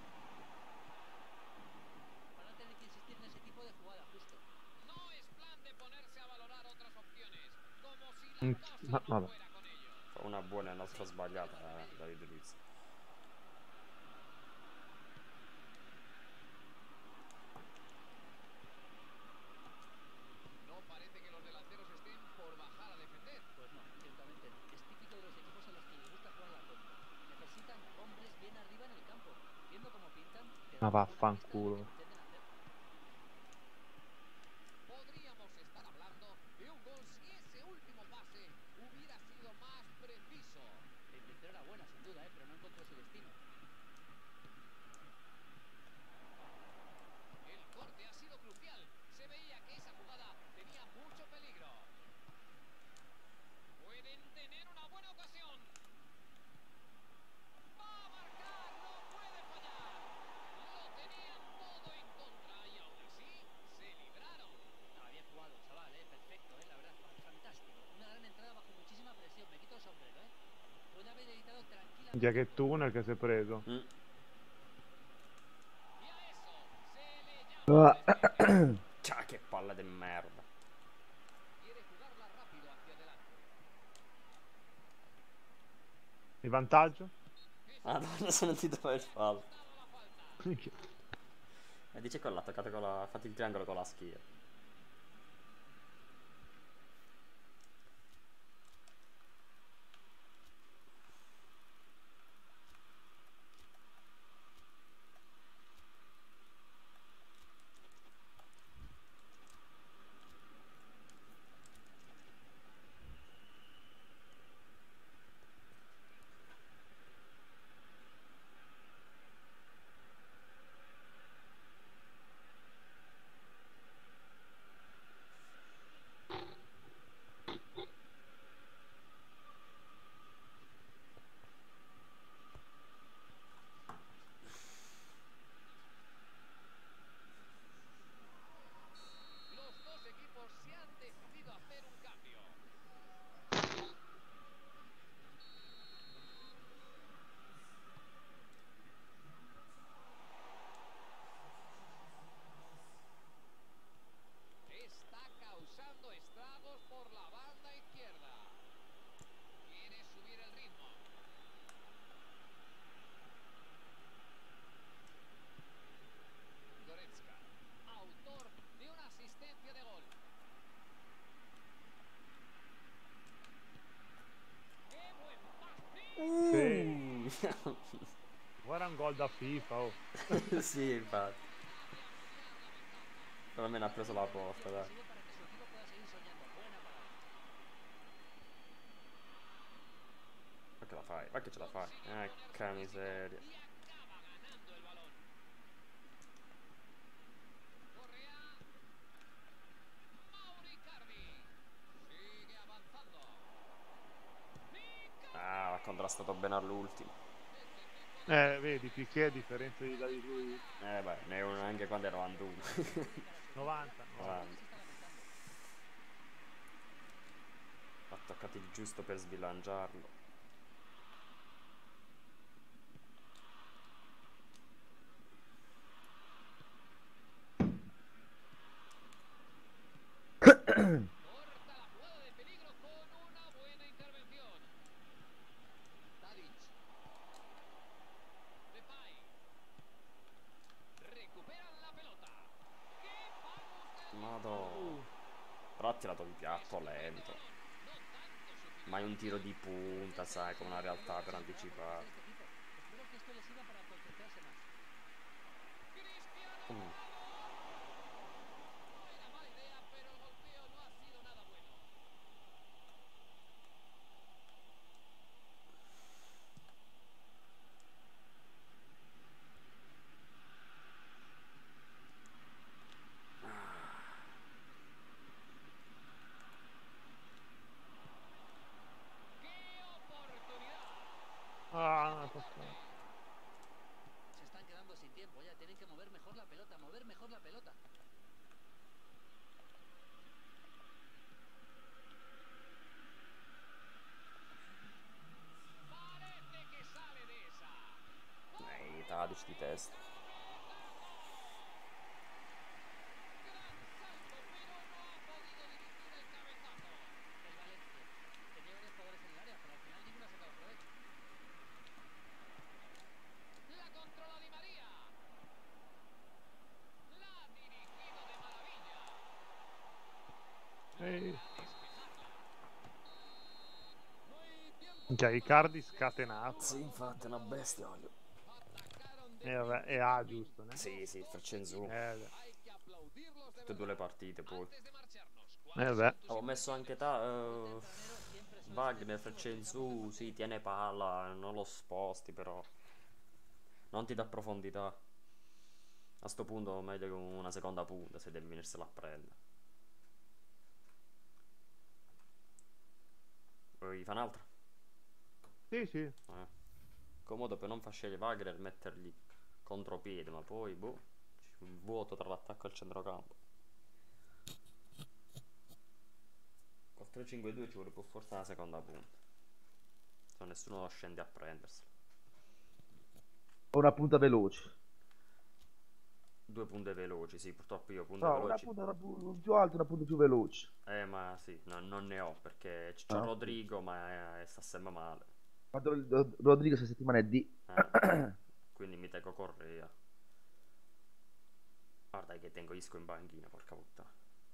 Van a tener que insistir en ese tipo de jugada, justo. No es plan de ponerse a valorar otras opciones. Como si Mm, la cosa ma- no vabbè. fuera con ello. Fa una buona e un'altra sbagliata, eh, Davide Luiz. No parece que los delanteros estén por bajar a defender. Pues no, ciertamente no. Es típico de los equipos a los que les gusta jugar la contra. Necesitan hombres bien arriba en el campo. Viendo cómo pintan, te Ma dan una vaffanculo. pista de lo que pretenden hacer. Podríamos estar hablando de un gol Già che tunnel che si è preso. Mm. Ciao, che palla di merda. Quiere jugarla rápido hacia adelante. Il vantaggio? Madonna, sono sentito per il fallo. Dado la falta. Minchia. E dice che l'ha attaccato con la... ha fatto il triangolo con la schiena. Los dos equipos se han decidido a hacer un cambio. Está causando estragos por la banda izquierda. Quiere subir el ritmo. Goretzka, autor de una asistencia de gol. ¡Qué buen pase! Sì. Guarda un gol da FIFA, oh. Sì, infatti. Però almeno ha preso la porta, dai. Para que su equipo pueda seguir soñando. Buena parada. Ma che la fai? Ma che ce la fai? Ecca miseria. Y acaba ganando el balón. Correa. Mauro Icardi. Sigue avanzando. Icardi. Ah, ha contrastato bene all'ultimo. Eh, vedi, Piqué a differenza di, da di lui. Eh beh, ne è uno anche quando era novantuno. novanta. no? novanta. Ha toccato il giusto per sbilanciarlo. Corta la jugada de peligro con una buena intervención. Tadic. Depay. Recuperan la pelota. ¡Qué palo! Madonna. Però ha tirato di piatto lento. No tanto su Mai un tiro di punta, sai, con una realtà per anticipare. Espero que esto les sirva para concentrarse más. Cristiano. Mm. No era mala idea, pero el golpeo no ha sido nada bueno. ¡Qué oportunidad! Ah, non è passato. Se están quedando sin tiempo ya. Tienen que mover mejor la pelota. Mover mejor la pelota. Parece que sale de esa. Ehi, Tadic di testa. Ehi. Minchia, Icardi scatenato. Sì, infatti è una bestia, olio. E vabbè, è A giusto, né? Sì, sì, Fracenzu. Eh, beh. Tutte e due le partite poi. Eh, beh. Avevo messo anche ta- eh, Wagner, Fracenzu, sì, tiene palla, non lo sposti però. Non ti dà profondità. A sto punto meglio con una seconda punta se devi venirsela a prendere. Vuoi fa un'altra? Sì, sì. Eh. Comodo per non far scegliere Wagner e mettergli contropiede, ma poi boh, c'è un vuoto tra l'attacco e il centrocampo. Col tre cinque due ci vuole più forza la seconda punta. Se no nessuno scende a prendersela. O una punta veloce. Due punte veloci, sì, purtroppo io punte No, una veloci. punta una pu- più alta e una punta più veloce. Eh, ma sì, no, non ne ho perché c- c'ho Ah, ok. Rodrigo, ma eh, sta sempre male. Ma Rod- Rod- Rodrigo questa settimana è di... Eh, quindi mi tengo Correa. Guarda che tengo Isco in banchina, porca puttana.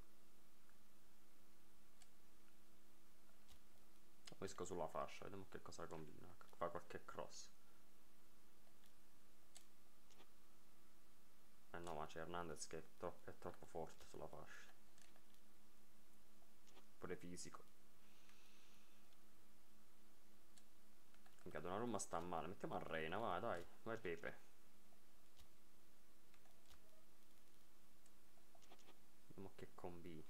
Isco sulla fascia, vediamo che cosa combina. Fa qualche cross. Eh no, ma c'è Hernandez che è troppo, è troppo forte sulla fascia. Pure fisico. Minchia, Donnarumma sta male. Mettiamo a Reina, vai, dai. Vai Pepe. Vediamo che combini.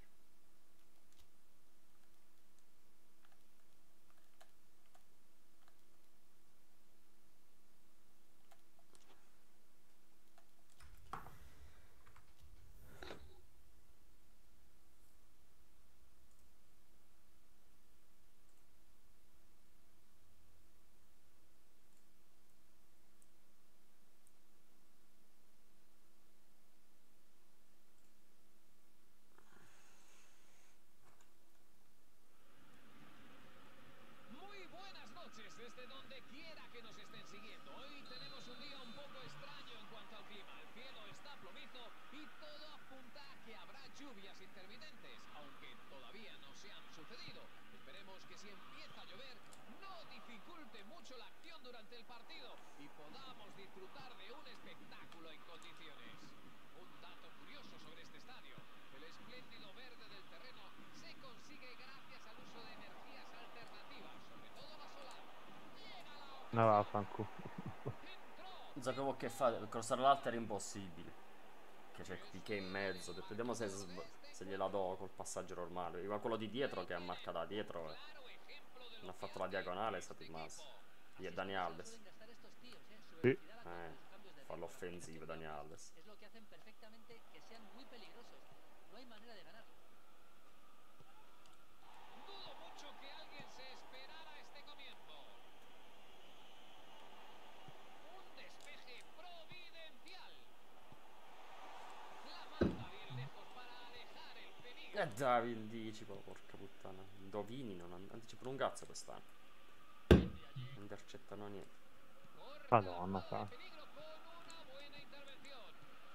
Muy buenas noches desde donde quiera que nos estén siguiendo. Hoy tenemos un día un poco extraño en cuanto al clima. El cielo está plomizo y todo apunta a que habrá lluvias intermitentes, aunque todavía no se han sucedido. Esperemos que si empieza a llover no dificulte mucho la acción durante el partido y podamos disfrutar de un espectáculo en condiciones. Un dato curioso sobre este estadio: el espléndido verde del terreno se consigue gracias al uso de energías alternativas, sobre todo la solar. Llega la ocasión. No, vaffanculo. Entró. Non sapevo che fare, crossare l'alta era impossibile. Che c'è Piqué in mezzo. Ho detto, vediamo se, sb- se gliela do col passaggio normale. Ma quello di dietro che ha marcato da dietro eh, Claro ejemplo de non lo ha que fatto la hace diagonale, è este stato il masso. equipo. Gli è Dani Alves. Suelen gastar estos tíos, ¿eh? Su Sí. velocidad a contra Eh, de sus cambios de fa ritmo. l'offensivo Dani Alves. Es lo que hacen perfectamente que sean muy peligrosos. No hay manera de ganar. Dudo mucho que alguien se esperara este comienzo. Un despeje providencial. La manda bien lejos para alejar el peligro. E dai, anticipo, porca puttana. Indovini, non an- anticipo un cazzo quest'anno. Non intercettano niente. Corre Madonna, la sa. de peligro con una buena intervención.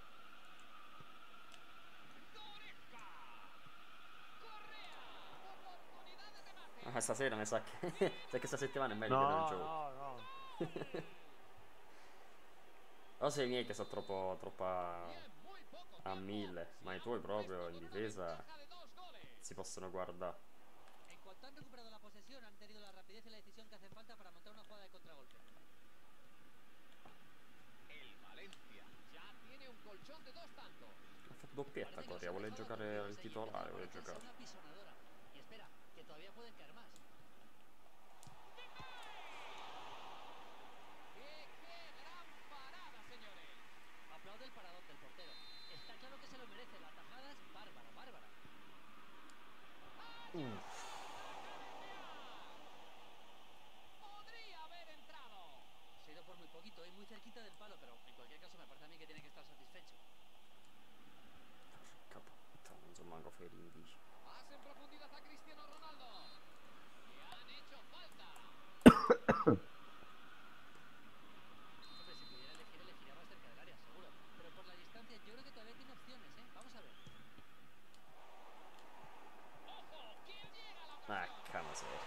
Goretzka. Correa. Oportunidad de remate. Ah, stasera mi sa che. Sa che questa settimana è meglio No, che non gioco. no, no. O se i miei che sono troppo, troppa Bien, muy poco a tiempo. mille, ma i tuoi proprio in difesa Ventaja de dos goles. si possono guardare. En cuanto han recuperado la posesión, han tenido la rapidez y la decisión que hacen falta para montar una jugada de contragolpe. El Valencia ya tiene un colchón de dos tantos. Ha fatto doppietta Parece que Correa, los vuole han dejado giocare dormidos il ahí y titolare, empiezan a vuole parecerse a giocare. una pisonadora. Y espera, que todavía pueden caer más. ¡Qué, qué gran parada, señores! Aplaude el paradón del portero. Está claro que se lo merece. La tajada es bárbara, bárbara. ¡Podría haber entrado! Se ha ido por muy poquito, ¿eh? Muy cerquita del palo, pero en cualquier caso me parece a mí que tiene que estar satisfecho. Capo, puttana, non so manco fare in bici. Pase en profundidad a Cristiano Ronaldo. Le han hecho falta. Hombre, si pudiera elegir, elegiría más cerca del área, seguro. Pero por la distancia yo creo que todavía tiene opciones, ¿eh? Vamos a ver. ¡Ojo! ¿Quién llega a la Ah, ocasión? cama seria.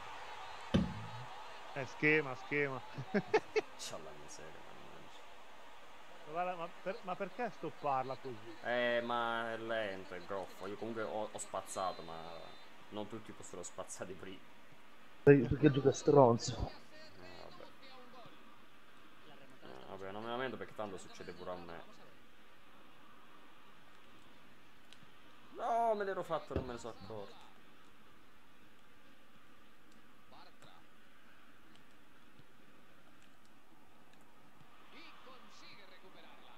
È schema, schema. C'ha la miseria, mannaggia. Ma guarda, ma, per- ma perché stopparla così? Eh, ma è lento, è goffo. Io comunque ho, ho spazzato, ma non tutti fossero spazzati prima. Perché gioca stronzo. Podría ser Eh, vabbè. reduce a un gol. La remontada Eh, está vabbè, mucho non me mejor. lamento perché tanto Se arranca succede perdiendo pure a el balón, me. vamos a ver. No, me l'ero fatto, non me ne sono accorto. Bartra. Y consigue recuperarla.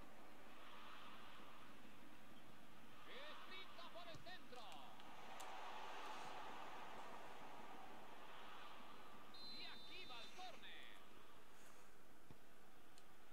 ¡Qué pinta por el centro! Y aquí va el córner.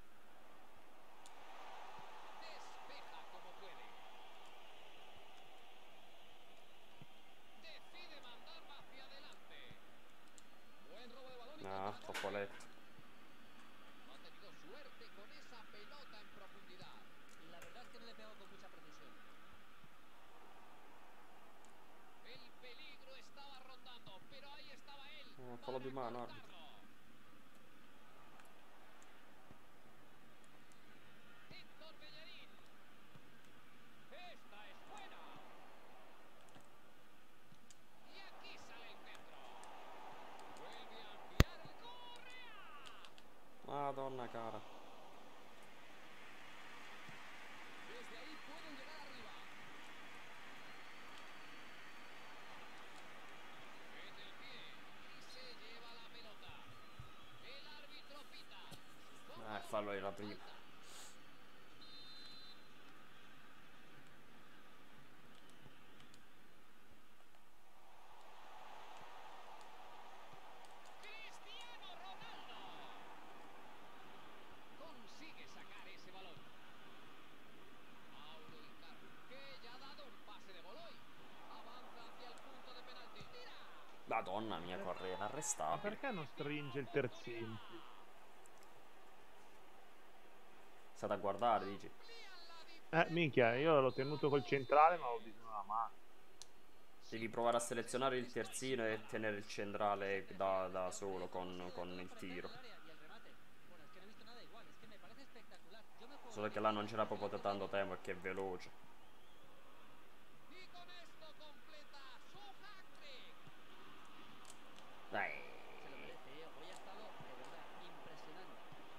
un fallo di mano, arbitro. Héctor Bellerín. Esta es buena. Y aquí sale el centro. Vuelve a enviar el Correa. Madonna cara. Desde ahí pueden llegar arriba. Mete el pie y se lleva la pelota. El árbitro pita. Supongo Ah, il fallo era prima. falta. Cristiano Ronaldo consigue sacar ese balón. Mauro Icardi, que ya ha dado un pase de Boloy. Avanza hacia el punto de penalti. Tira. Madonna mia, Correa, Ma arrestabile. perché non stringe il terzino? State a guardare, dici? Eh, minchia, io l'ho tenuto col centrale, ma ho bisogno della mano. Devi provare a selezionare il terzino e tenere il centrale da, da solo con, con il tiro. Solo che là non c'era proprio tanto tempo e che è veloce. Y con esto completa su hat-trick. Dai. Se lo merece, ¿eh? Hoy ha estado de verdad impresionante.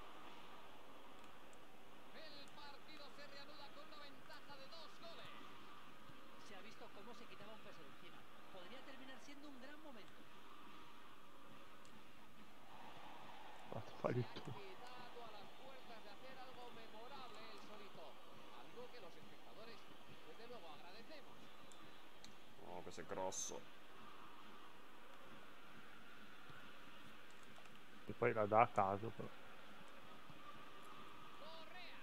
El partido se reanuda con una ventaja de dos goles. Se ha visto cómo se quitaba un peso de encima. Podría terminar siendo un gran momento. Basta fare il Ha tuo. quedado a las puertas de hacer algo memorable el solito. Algo que los espectadores, desde luego, agradecemos. Oh, questo è grosso. E poi la dà a caso, però. Correa.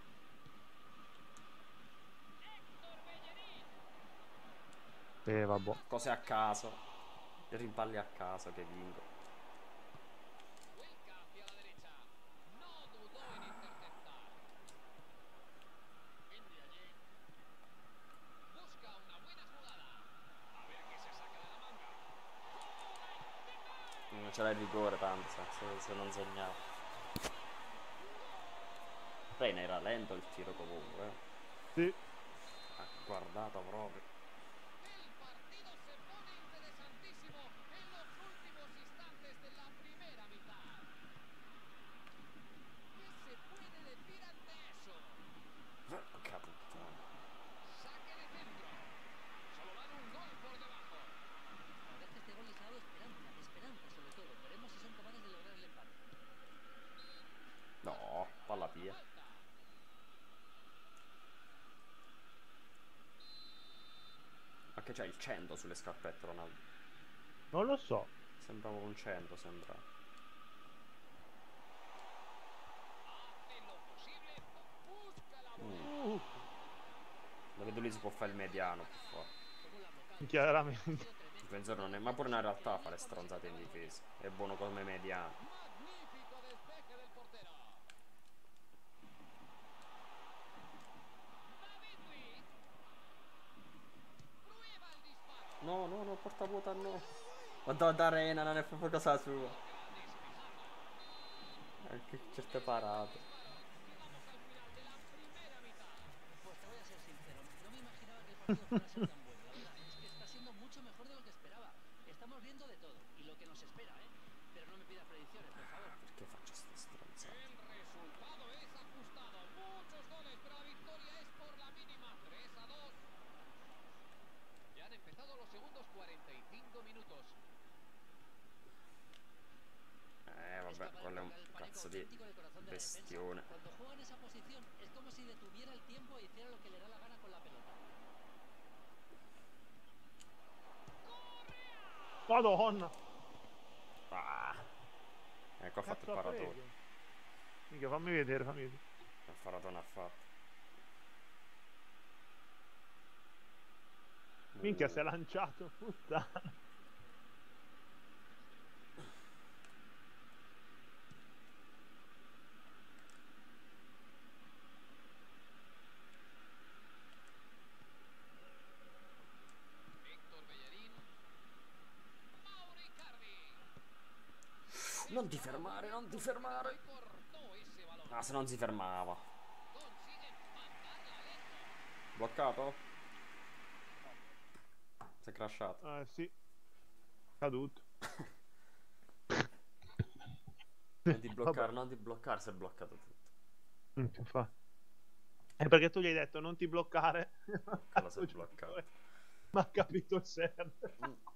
Héctor Bellerín. Eh, vabbè. Cose a caso. Rimpalli a caso che vinco. Vuelca hacia la derecha. No dudó en interceptar. Henry allí. Busca una buena jugada. A ver qué se saca de la manga. Non c'era il rigore tanto, se, se non segnava. Reina era lento il tiro comunque. Eh. Sì. Ha guardato proprio. El partido se pone interesantísimo en los últimos instantes de la primera mitad. ¿Qué se puede decir ante eso? Porca puttana. Saque de centro. Solo van un gol por debajo. La verdad es que este gol les ha dado esperanza, esperanza sobre todo. Veremos si son capaces de lograr el empate. No, palla via. Falta. Ma che c'ha il cento sulle scarpette, Ronaldo? Non lo so. Sembrava un cento, sembrava. Hace lo posible. Busca la bola. Mm. Uh, Da vedo lì si può fare il mediano più forte. chiaramente. Difensore non è, ma pure in realtà fa le stronzate in difesa. È buono come mediano. Magnífico despeje del portero. David Luiz. Prueba el disparo. No, no, no, porta vuota no. Madonna Arena, non è proprio cosa sua. Anche certe parate. Llegamos al final de la primera mitad. Pues te voy a ser sincero, no me imaginaba que el partido fuera a ser tan bueno, la verdad. Es que está siendo mucho mejor de lo que esperaba. Estamos viendo de todo y lo que nos espera, ¿eh? Pero no me pidas predicciones, por favor. Perché faccio ste stronzate? El resultado es ajustado. Muchos goles, pero la victoria es por la mínima. tres a dos. Ya han empezado los segundos cuarenta y cinco minutos. Eh Es vabbè, capaz de quello è un provocar el pánico cazzo di auténtico en el corazón de la defensa. bestione. Cuando juega en esa posición es como si detuviera el tiempo e hiciera lo que le da la gana con la pelota. Madonna. Ah. Ecco, ha fatto Cazzo il ha paratone. preso? Mica, fammi vedere, fammi vedere. Il paratone ha fatto. Minchia, si è lanciato. Puttana. Héctor Bellerín. Mauro Icardi. Non ti fermare, non ti fermare. Ah, se non si fermava. Bloccato? Si è crashato. Eh sì. Caduto. Non ti bloccare, non ti bloccare, si è bloccato tutto. Mm, che fa? È perché tu gli hai detto non ti bloccare. Cosa si è bloccato? Ma ha capito il server.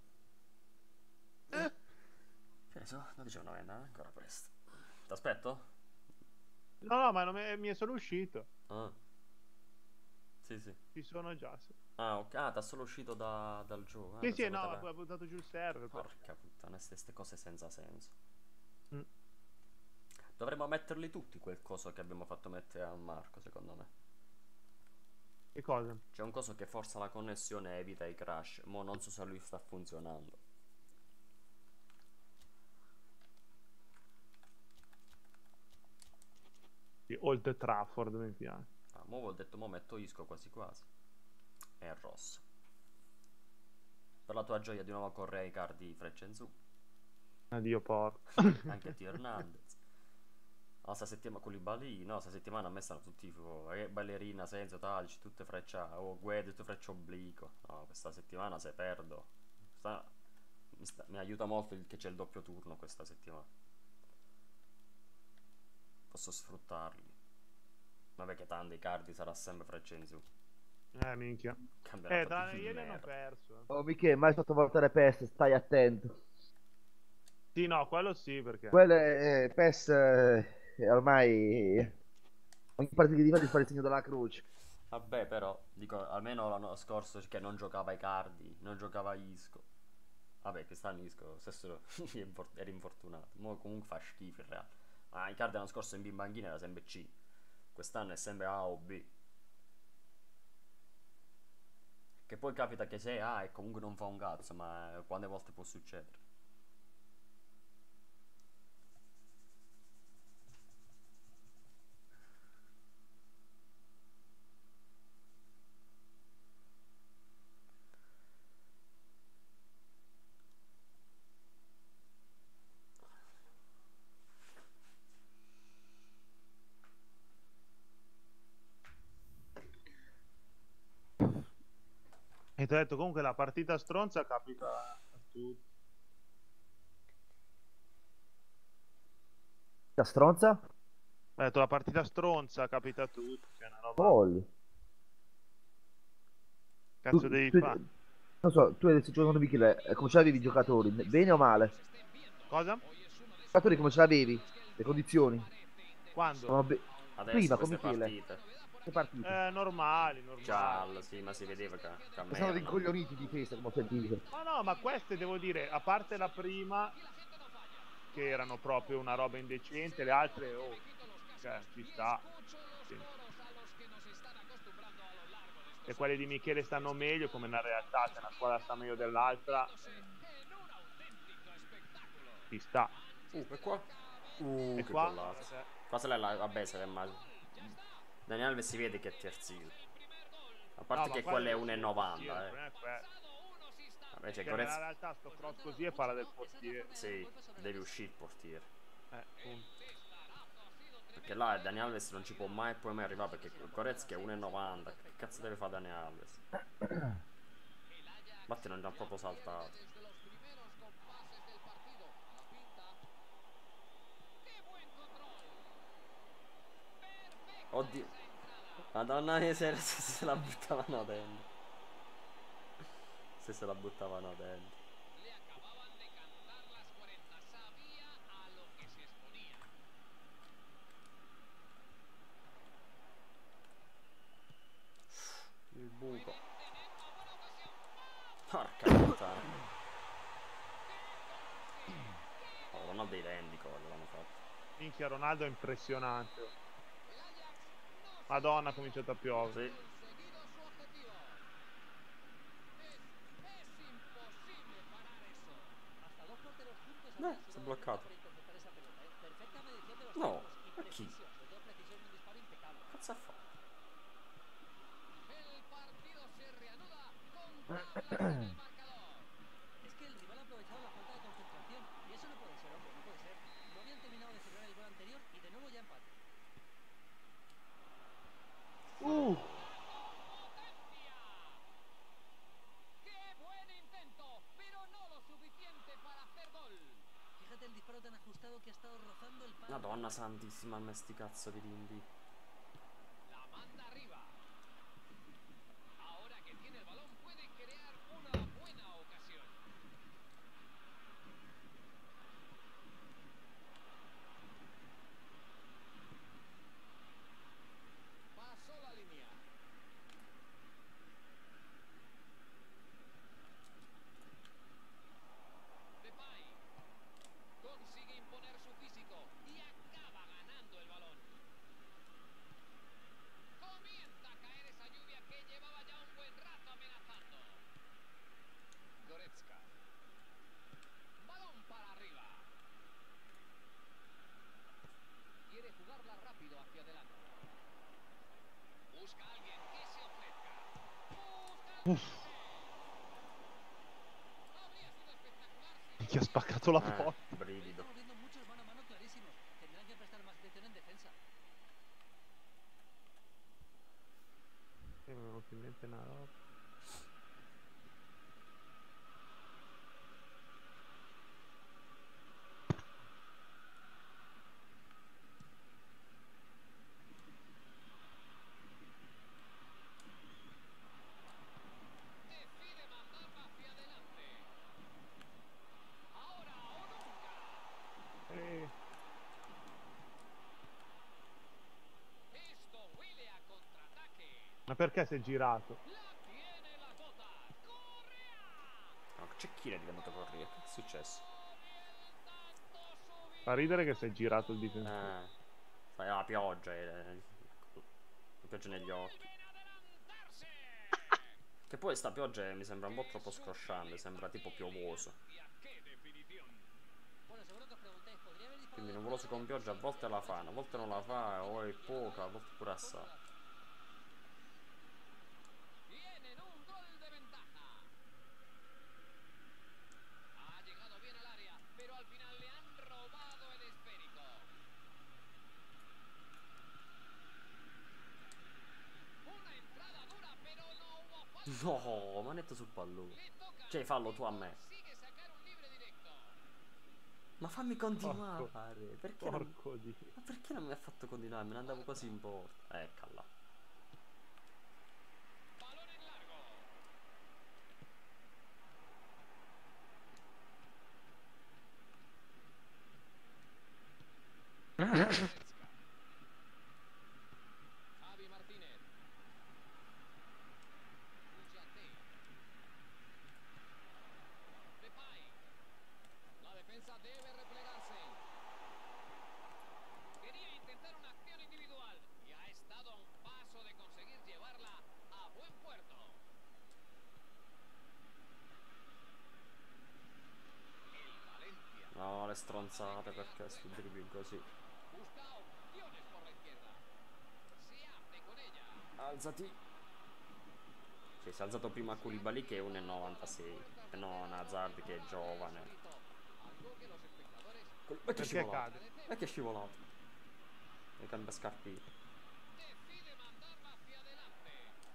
Che so, dodici e novanta, eh? Ancora presto. T'aspetto? No, no, ma non mi, mi sono uscito. Ah. Sì, sì. Ci sono già, sì. Ah, ok. Ah, t'ha solo uscito da, dal gioco. Ah, Sì, sì, pensavo no, t'aveva- ha buttato giù il server. però. Porca puttana, queste cose senza senso. Mm. Dovremmo metterli tutti quel coso che abbiamo fatto mettere a Marco, secondo me. Che cosa? C'è un coso che forza la connessione e evita i crash. Mo' non so se lui sta funzionando. Sì, Old Trafford mi piace. Ah, mo' ho detto, mo' metto Isco quasi quasi. È rosso. Per la tua gioia di nuovo Correa, Icardi, freccia in su. Addio porco. Anche Tio Hernandez. No, sta settimana Koulibaly, no, sta settimana a me stanno tutti tipo, eh, ballerina, senso, Tadic, tutte freccia, oh, Guedes, tutte freccia obliquo. No, questa settimana se perdo. Sta, mi, sta, mi aiuta molto il, che c'è il doppio turno questa settimana. Posso sfruttarli. Vabbè che tanto Icardi sarà sempre freccia in su. Eh, minchia. Campionato Eh, tranne di ieri hanno merda. perso. eh. Oh, Michele, mai sottovalutare P E S, stai attento. Sì, no, quello sì, perché... Quello è, P E S eh, ormai ogni partita che ti fa ti fa il segno della croce. Vabbè, però, dico, almeno l'anno scorso che non giocava Icardi, non giocava Isco. Vabbè, quest'anno Isco stesso era infortunato. Mo' comunque fa schifo il Real. Ma Icardi l'anno scorso in B in banchina era sempre C. Quest'anno è sempre A o B. Che poi capita che sei A e comunque non fa un cazzo, ma eh, quante volte può succedere. E ti ho detto comunque la partita stronza capita a tutti. La stronza? Ho detto la partita stronza capita a tutti. Cioè una roba... Polli. Cazzo Tu- devi tu- fare? Non so, tu adesso giocando Michele, eh, come ce l'avevi i giocatori? Bene o male? Cosa? I giocatori come ce l'avevi? Le condizioni? Quando? Sono be- Adesso Prima con queste Michele. partite. Che partite? Eh, normali, normali. Giallo, sì, ma si vedeva che Sono camminava. rincoglioniti di festa, come ho sentito. Ma no, ma queste devo dire, a parte la prima, che erano proprio una roba indecente, le altre, oh, cioè, ci sta. Sì. Se quelle di Michele stanno meglio, come nella realtà, se una squadra sta meglio dell'altra, ci sta. Uh, e qua? Uh, E che qua? golazo. Eh, Qua se l'è la... Vabbè, se l'è mai... Daniel Alves si vede che è terzino. A parte no, ma che qua quello è deve uno e essere il novanta, portiere, eh. non è quello. Vabbè, c'è Cioè, Goretzka. nella realtà sto cross così e parla del portiere. Sì, devi uscire il portiere. Eh, punto. Perché là Daniel Alves non ci può mai poi mai arrivare perché Goretzka è uno e novanta. Che cazzo deve fare Daniel Alves? Infatti non l'ha proprio saltato. Oddio. Madonna mia, se, se se la buttavano dentro. Se se la buttavano dentro. Il buco. Porca puttana. Oh, Ronaldo identico l'hanno fatto. Minchia, Ronaldo è impressionante. Madonna, ha cominciato a piovere. Sì. No, si è bloccato. No, ma chi? Cazzo ha fatto? Es que el rival ha aprovechado la falta de concentración y eso no puede ser, hombre, no puede ser. No santissima, a me sti cazzo di rimbi. La manda arriba. Ahora que tiene el balón puede crear una buena ocasión. Pasó la línea. Depay consigue imponer su físico y acaba ganando el balón. Comienza a caer esa lluvia que llevaba ya un buen rato amenazando. Goretzka. Balón para arriba. Quiere jugarla rápido hacia adelante. Busca a alguien que se ofrezca. Busca al Habría sido espectacular si Chi ha spaccato la Eh, porta. brivido. Estamos viendo muchos mano a mano clarísimos. Tendrán que prestar más atención en defensa. Eh, mi è venuto in mente una roba. decide mandarla hacia adelante. Ahora o nunca. Eh, Esto huele a contraataque. ma perché si è girato? La tiene la gota. Correa. No, Cecchino è diventato Correa. Che è successo? El tanto subito. Fa ridere che si è girato il difensore. Eh, fai la pioggia. eh, La pioggia negli occhi. Vuelven a adelantarse. Che poi sta pioggia mi sembra un po' troppo scrosciante. Sembra tipo piovoso. Y a qué definición. Bueno, seguro que os preguntáis, ¿podría haber disparado Quindi de nuvoloso con pioggia a volte la fa, a volte non la fa, o è poca, a volte pure assai. Tienen un gol de ventaja. Ha llegado bien al área, pero al final le han robado el esférico. Una entrada dura, pero no hubo fallo. No, manetto sul pallone. Le toca Cioè, fallo tu a me. Consigue sacar un libre directo. Ma fammi continuare. Porco. Perché non... Porco di. Ma perché non mi ha fatto continuare? Me ne andavo quasi in porta. Eccola. Balón en largo. Javi Martínez. Ujate. Depay. La defensa debe replegarse. Quería intentar una acción individual y ha estado a un paso de conseguir llevarla a buen puerto. El Valencia No, le stronzate perché sto dribbling così. busca opciones por la izquierda. Se hace con ella. Alzati. Cioè, si è alzato prima Koulibaly che è uno e novantasei. E non Hazard che è giovane. Algo que los espectadores E che è Perché scivolato? cade? E che è scivolato? E cambia scarpino. decide mandarla hacia adelante.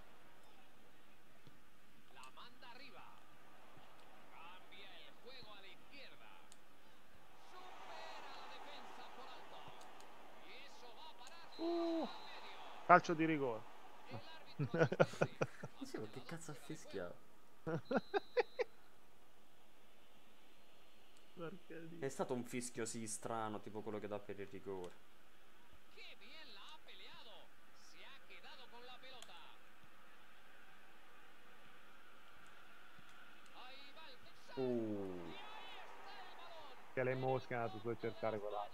La manda arriba. Cambia el juego a la izquierda. Supera la defensa por alto. Y eso va a parar Uh, al medio. calcio di rigore. El árbitro asiste. Sì, ma che cazzo ha fischiato? Perché di. È stato un fischio sì strano, tipo quello che dà per il rigore. Qué bien la ha peleado. Se ha quedado con la pelota. Ahí va el futsal. Uh. Y ahí está el balón. Che le mosche è andato su a cercare quella.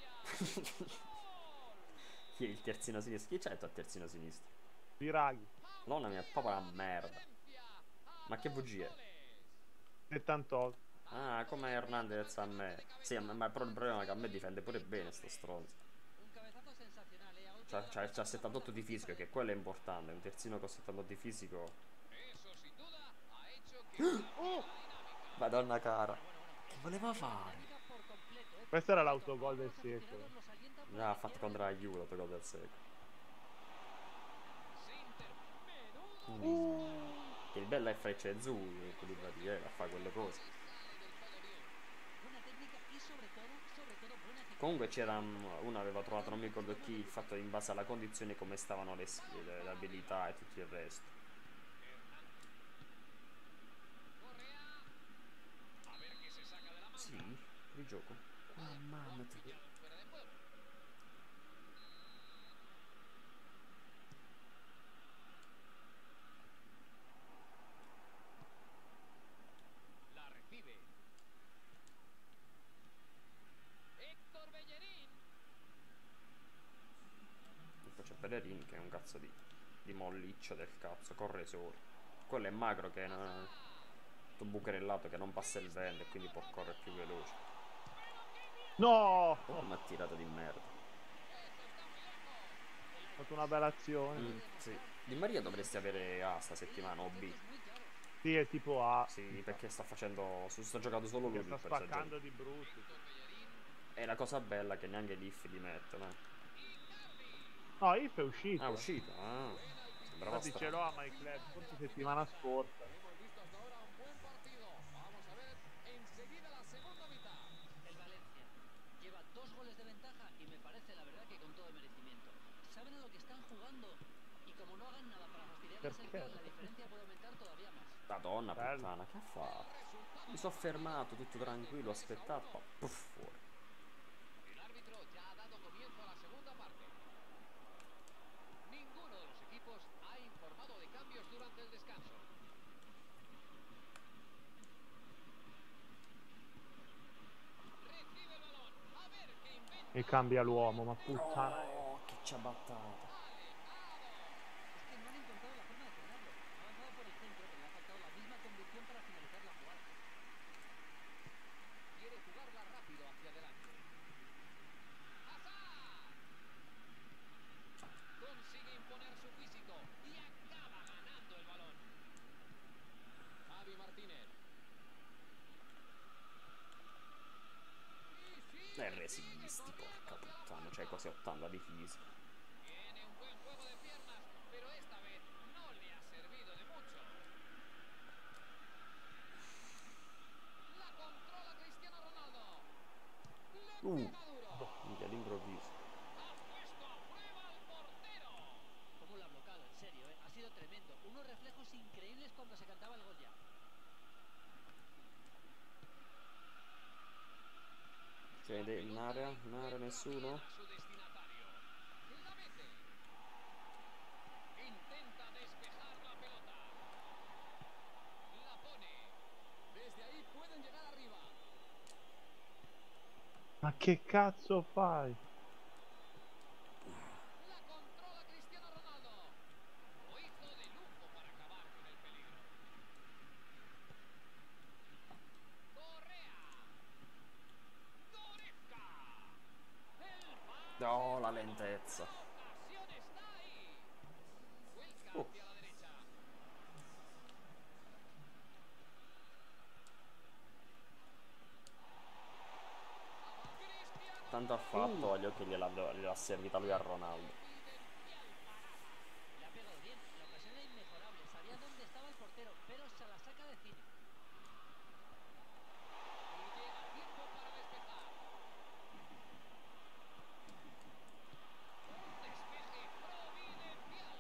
Chi è il terzino sinistro? Chi c'è detto al terzino sinistro? Biraghi. Nonna mia, è proprio una merda. Ma che bugie. settantotto. Ah, come Hernandez a me. Sì, ma ma però il problema è che a me difende pure bene sto stronzo. Un cabezazo sensacional, eh. Ha C'ha, golpeado c'ha, la c'ha settantotto di fisico, che quello è importante. Un terzino con settantotto di fisico. Eso sin duda ha hecho que cambie la dinámica. Madonna cara. Che voleva fare? dinámica por completo, eh. Questo era l'autogol del Los secolo. aficionados los alientan por Ne ha la fatto izquierda. contro la Juve, l'autogol del secolo. Se inter- Menudo Mm. Che il bello è Frecce Azzurri, quelli eh, a fare quelle cose. sale del poderío. Buena técnica y sobre todo, sobre todo buena Comunque c'era un- uno aveva trovato, non mi ricordo chi, il fatto in base alla condizione come stavano le, skill, le abilità e tutto il resto. Correa. A ver qué se saca de la manga. Sì, il gioco. Ah, mamma mia. Pillado fuera de juego. La recibe. Héctor Bellerín. E poi c'è Bellerin che è un cazzo di, di molliccio del cazzo, corre solo. Quello è magro che è una- tutto bucherellato che non passa il vento e quindi può correre più veloce. No! Oh, Ho ma tirato di merda. fatto una bella azione. Mm, sì. Di Maria dovresti avere A sta settimana o B. Sì, è tipo A. Sì, perché sta facendo. su- Sta giocando solo lui Che sta per stagione. spaccando di brutto. E la cosa bella è che neanche l'I F li mettono. eh. No, If è uscito. Ah, è uscito. Ah, sembrava Infatti ce strano. l'ho a My Club, forse settimana scorsa. Hemos visto hasta ahora un buen partido. Vamos a ver enseguida la segunda mitad. El Valencia lleva dos goles de ventaja y me parece la verdad que con todo merecimiento. Saben a lo que están jugando y como no hagan nada para fastidiarles el Perché? plan, la diferencia puede aumentar todavía más. Madonna Bello. puttana, che ha fatto? Mi sono fermato tutto tranquillo, ho aspettato. poi puff, fuori. El árbitro ya ha dado comienzo a la segunda parte. Ninguno de los equipos ha informado de cambios durante el descanso. Recibe el balón. A ver qué inventa. E cambia l'uomo, ma puttana. Oh, che ciabattata. Es que no han encontrado la forma de frenarlo. Ha avanzado por el centro, pero le ha faltado la misma convicción para finalizar la jugada. Quiere jugarla rápido hacia adelante. Hazard. Consigue imponer su físico y acaba ganando el balón. Javi Martínez. Y È sigue, resisti, sigue porca corriendo hacia la puttana, falta. cioè cose ottanta di fisico. Tiene un buen juego de piernas, pero esta vez no le ha servido de mucho. La controla Cristiano Ronaldo. Le Uh, pega duro. minchia all'improvviso. Ha puesto a prueba al portero. ¿Cómo lo ha bloqueado? En serio, ¿eh? Ha sido tremendo. Unos reflejos increíbles cuando se cantaba el gol ya. Si vede in area, in area nessuno. A su destinatario. La mete. Intenta despejar la pelota. La pone. Desde ahí pueden llegar arriba. Ma che cazzo fai? La controla Cristiano Ronaldo. Lo hizo de lujo para acabar con el peligro. Correa. Goretzka. El pase. No, la lentezza. La ocasión está ahí. Vuelca Oh. hacia la derecha. Cristiano Tanto ha fatto, voglio che gliel'ha gliel'ha servita lui a Ronaldo. Le ha pegado bien. La ocasión era inmejorable. Sabía dónde estaba el portero, pero se la saca de cine. y llega a tiempo para despejar. Un despeje providencial.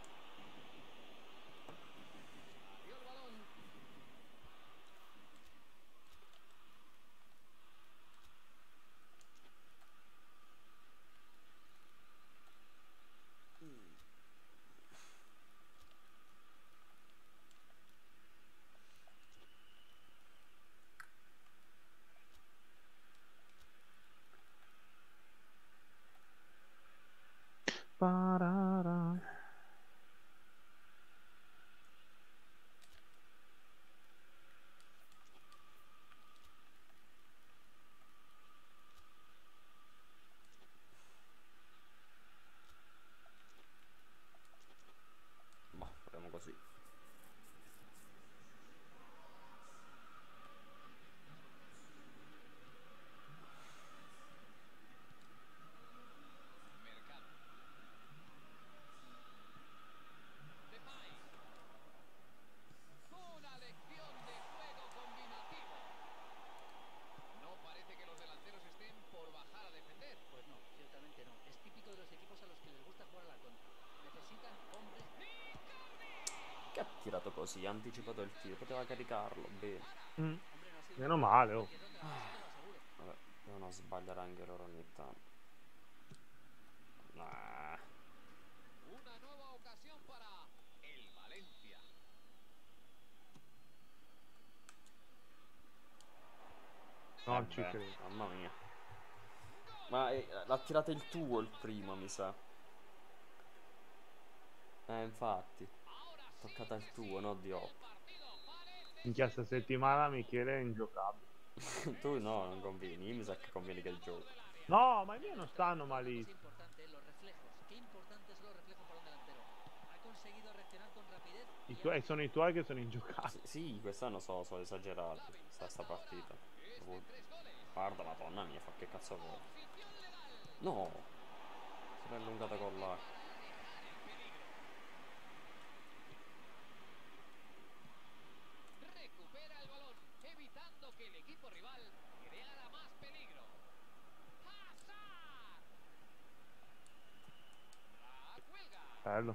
Dio el balón. tirato così? Ha anticipato il tiro, poteva caricarlo, bene. Mm. Meno male, oh. Vabbè, devono sbagliare anche loro ogni tanto. Nah. Una nuova ocasión para el Valencia. Non Eh ci beh, credo. mamma mia. Ma eh, l'ha tirato il tuo il primo, mi sa. Eh, infatti. Toccata il tuo, no di otto. In questa settimana Michele è ingiocabile. Tu no, non convieni. Io mi sa che convieni che il gioco. No, ma i miei non stanno Cosa malissimo. importante es los reflejos. Qué importantes son los reflejos para un delantero. Ha conseguido reaccionar con rapidez. I tuoi, sono i tuoi che sono ingiocabili. Sì, sì, quest'anno sono, sono esagerati. Sta sta partita. Guarda, madonna mia, fa che cazzo vuoi? No! Si è allungata con l'acqua. Recupera el balón, evitando que el equipo rival creara más peligro. Hazard. La cuelga. Bello.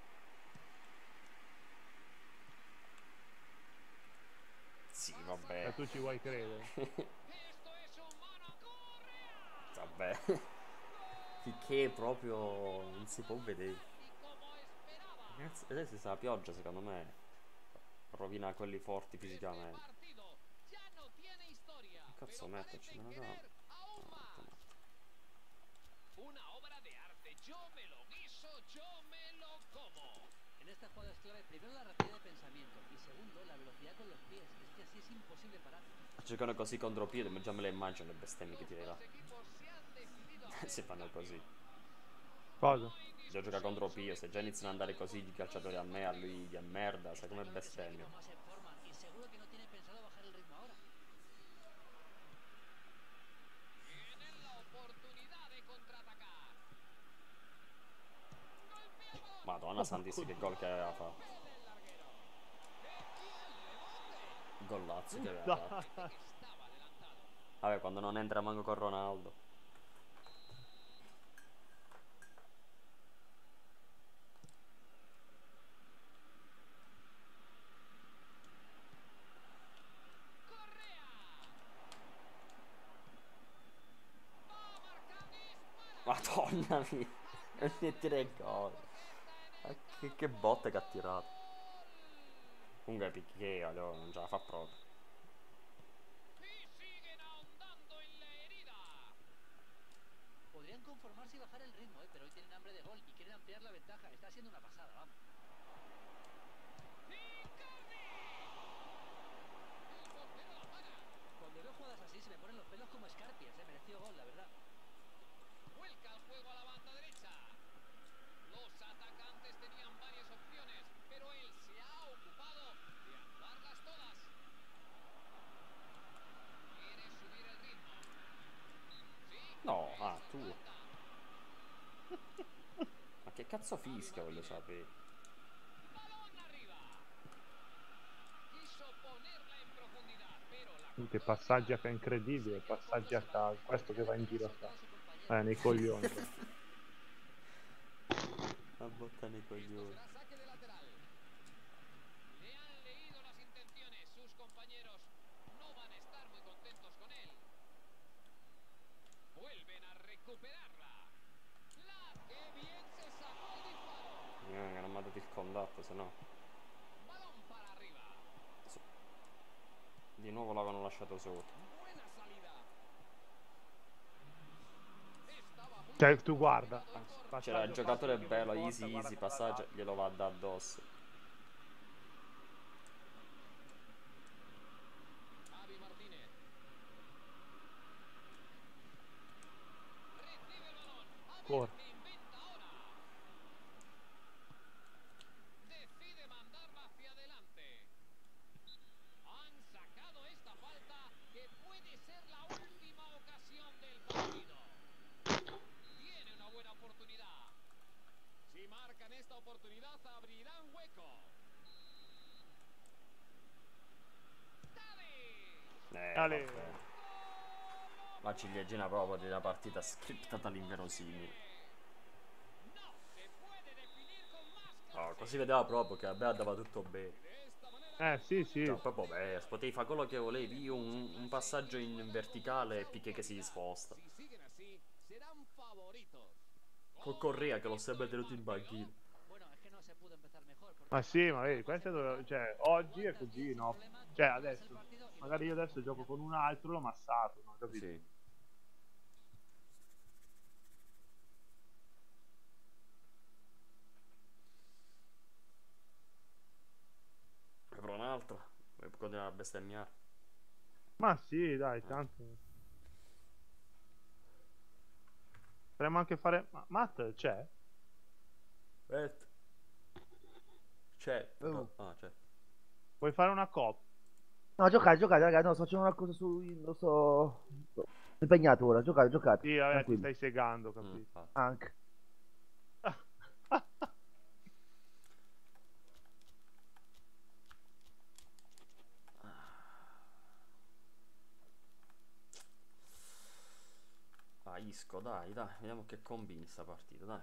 Sì, vabbè. E tu ci vuoi credere? Esto es un mano Correa. Vabbè. Che proprio non si può vedere. Y como esperaba. Ragazzi, adesso sta la pioggia, secondo me rovina quelli forti Este fisicamente. partido ya no tiene historia. Che cazzo pero metterci? parecen Me la querer dà. aún No, más. metto, metto. Una obra de arte. Yo me lo guiso, yo me lo como. En esta jugada es clave primero la rapidez de pensamiento y segundo la velocidad con los pies. Es que así es imposible parar. Giocano così contro piede, ma già me le immagino le bestemmie che Los tirerà. dos equipos se han decidido a hacer Se un fanno cambio. così. Cosa? Se gioca contro Pio, se già iniziano ad andare così i calciatori a me, a lui gli è merda, sai come bestemmia. Más en forma y seguro que no tiene pensado bajar el ritmo ahora. Tienen la oportunidad de contraatacar. Golpea el balón. Madonna santissima, che gol che aveva fatto. El larguero. Gollazzo che aveva fatto. Estaba adelantado. Vabbè, quando non entra manco con Ronaldo. Correa. Va a marcar, dispara. Madonna mia. Non ne tira il gol. Ma Che, che botte che ha tirato. Comunque Piqué, allora, non ce la fa proprio. Y siguen ahondando en la herida. Podrían conformarse y bajar el ritmo, ¿eh? Pero hoy tienen hambre de gol y quieren ampliar la ventaja. Está siendo una pasada, vamos. Icardi. El portero la para. Cuando veo jugadas así se me ponen los pelos como escarpias, ¿eh? Mereció gol, la verdad. Vuelca el juego a la banda derecha. Los atacantes tenían varias opciones, pero él se ha ocupado de anularlas todas. Quiere subir el ritmo. Sí. No, ah, eso tu. falta. Ma che cazzo fischia, voglio sapere. Balón arriba. Quiso ponerla en profundidad, pero la Che passaggi a incredibile, passaggi a caso. Questo che va in giro a caso. Eh, nei coglioni. La botta nei coglioni. será saque de lateral. Le han leído las intenciones. Sus compañeros no van a estar muy contentos con él. Vuelven a recuperarla. La que bien se sacó el disparo. Mi non mi ha dato il contatto, se no. Balón para arriba. Di nuovo l'avevano lasciato sotto. Buena salida. Estaba muy Cioè, tu guarda. C'era il giocatore facile, bello, che easy porta, easy, guarda, passaggio, guarda. glielo va a dare addosso. Javi Martínez. Recibe el balón. A ver Corre. qué inventa ahora. Decide mandarla hacia adelante. Han sacado esta falta que puede ser la última ocasión del partido. Tiene una buena oportunidad. Si marcan esta oportunidad abrirán hueco. Tadic. Eh, Ale. vabbè. La ciliegina proprio di una partita scriptata all'inverosimile. No se puede definir con más Oh, clase. Ma si vedeva proprio che a me andava tutto bene. Eh, sì, sì. Cioè, proprio bene, potevi fare quello che volevi. Io un, un passaggio in verticale e Piqué che si sposta. Con Correa che l'ho sempre tenuto in banchina. Ma sì, ma vedi, questo è dove, cioè, oggi è così, no? Cioè, adesso, magari io adesso gioco con un altro, l'ho massato, no? Capito? Sì. Avrò un'altra. Poi continuare a bestemmiare. Ma sì, dai, tanto. Potremmo anche fare... Ma Matt c'è? Aspetta. C'è. però- Oh. Ah, c'è. Vuoi fare una coppa? No, giocate, giocate, ragazzi. No, sto facendo una cosa su. Non so. Sono impegnato ora. Giocate, giocate. Sì, vabbè, ti Tranquilli. stai segando, Mm, capito? infatti. Anche. Ah, Isco, dai, dai, vediamo che combini sta partita, dai.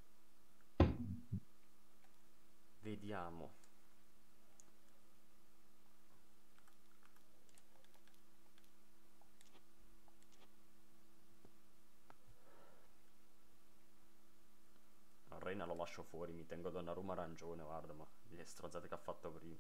Vediamo. No, Reina lo lascio fuori, mi tengo Donnarumma arancione, guarda, ma le strozzate che ha fatto prima.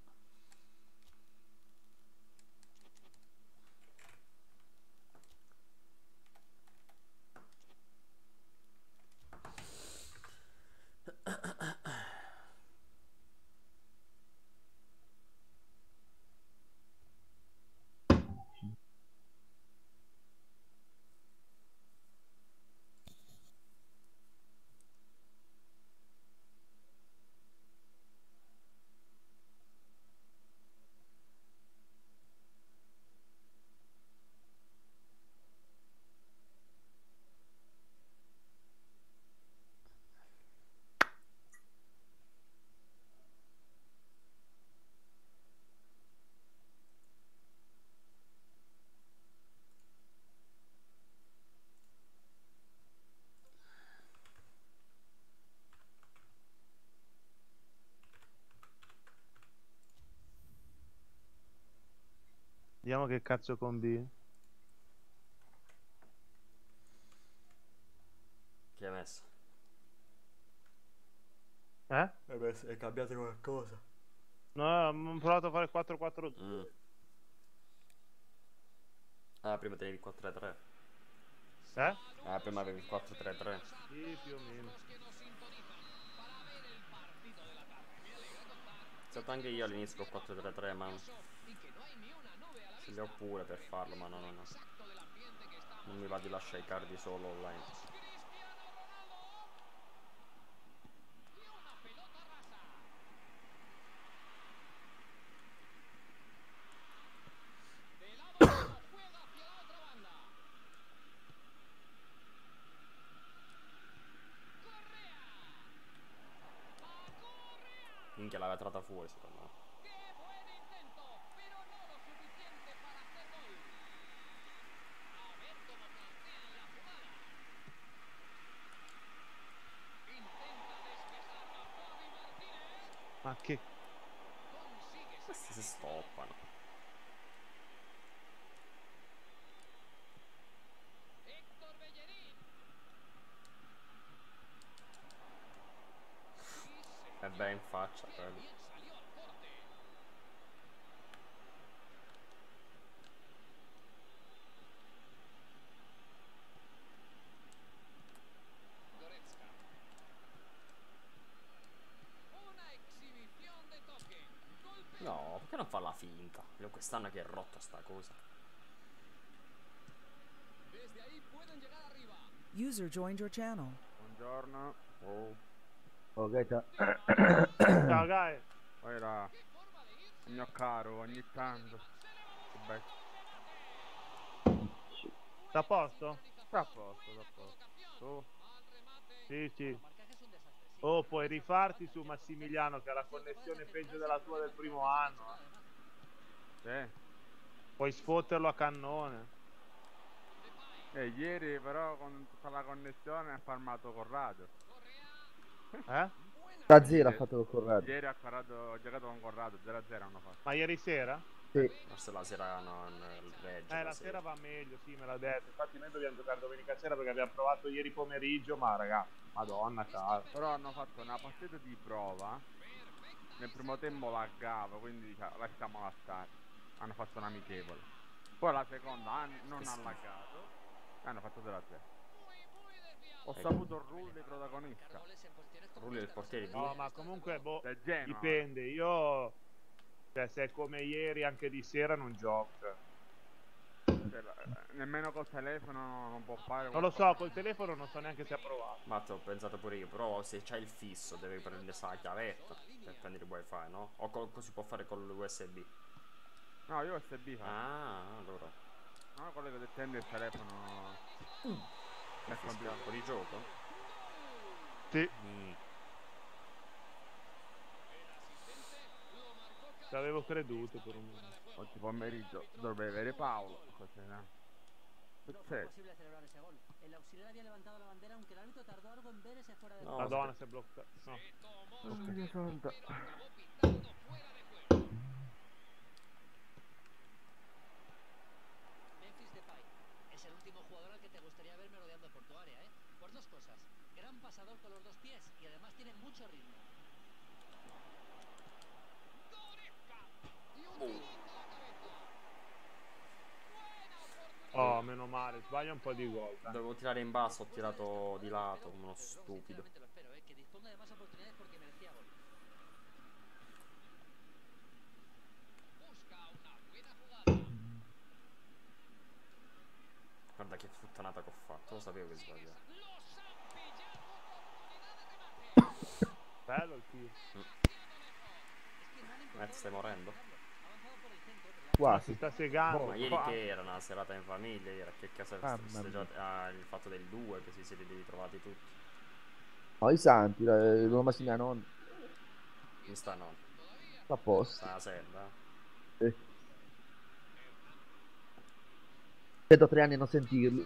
Vediamo che cazzo combini. Chi hai messo? Eh? Hai messo, hai cambiato qualcosa? No, ho provato a fare quattro quattro due. Mm. Ah, prima tenevi il quattro tre tre. Eh? Ah, prima avevi il quattro tre tre. Sì, più o meno. È stato anche io all'inizio col quattro tre tre, ma ce li ho pure per farlo, ma no, no, no. Non mi va di lasciare i cardi solo online. Minchia, l'aveva tirata fuori, secondo me. Ma che... Questi si stoppano. E beh, in faccia, quello. No, perché non fa la finta? Io quest'anno che è rotto sta cosa. User joined your channel. Buongiorno. Oh. Oh, Gaeta. Ciao, Gai. Poi là. Il mio caro, ogni tanto. Che bello. Sta a posto? Sta a posto, sta a posto. Tu? Sì, sì. Oh, puoi rifarti su Massimiliano che ha la connessione peggio della tua del primo anno. Eh. Sì. Puoi sfotterlo a cannone. Eh, ieri però con tutta la connessione ha farmato con radio. Eh? Da zero ha fatto con Corrado. Ieri ha, Corrado, ho giocato con Corrado, zero a zero hanno fatto. Ma ieri sera? Sì. Forse la sera non regge. Eh, la sera va meglio, sì, me l'ha detto. Infatti noi dobbiamo giocare domenica sera perché abbiamo provato ieri pomeriggio, ma raga, madonna cara. Però hanno fatto una partita di prova. Nel primo tempo laggava, quindi diciamo, lasciamola stare. Hanno fatto un amichevole. Poi la seconda han- non ha laggato e hanno fatto zero a zero. Ho saputo il ruolo dei protagonista. Rulli del portiere di... No, ma comunque, boh, Del Genoa. dipende. Io, cioè, se è come ieri, anche di sera non gioco. Cioè, la- nemmeno col telefono non può fare. Non lo so, col telefono non so neanche se ha provato. Ma te ho pensato pure io, però se c'hai il fisso devi prendere la chiavetta per prendere il wifi, no? O co- si può fare con l'U S B? No, io U S B fa. Ah, allora. No, quello che tende il telefono. Nel computer. Fuori gioco? Sì, Mm. ci avevo creduto per un momento. Oggi pomeriggio dovrebbe avere Paolo. Cos'è, no? No fue Succede. posible celebrar ese gol. El auxiliar había levantado la bandera aunque el árbitro tardó algo en ver ese fuera de No, juego. Madonna, si è bloccato. No. Dio santo. Memphis Depay es el último jugador al que te gustaría ver merodeando por tu área, ¿eh? Por dos cosas. Gran pasador con los dos pies y además tiene mucho ritmo. Oh, meno male, sbaglia un po' di gol. dai. Dovevo tirare in basso, ho tirato di lato, come uno stupido. Sinceramente lo espero, ¿eh? Que disponga de más oportunidades porque merecía gol. Busca una buena jugada. Guarda che puttanata che ho fatto, lo sapevo che sbagliavo. Los han pillado. Oportunidad de remate. Bello il tiro. Eh, stai morendo? Avanzado por el centro, pero la Ma Quasi. si sta segando. Ma ieri qua. che era una serata in famiglia, era che casa Mamma st- mia. festeggiate- ah, il fatto del due, che si siete ritrovati tutti. No, i santi, la- l'uomo si mia nonna. Mi sta no, Sta a posto. sta la serra. Sì. centotré anni a non sentirli.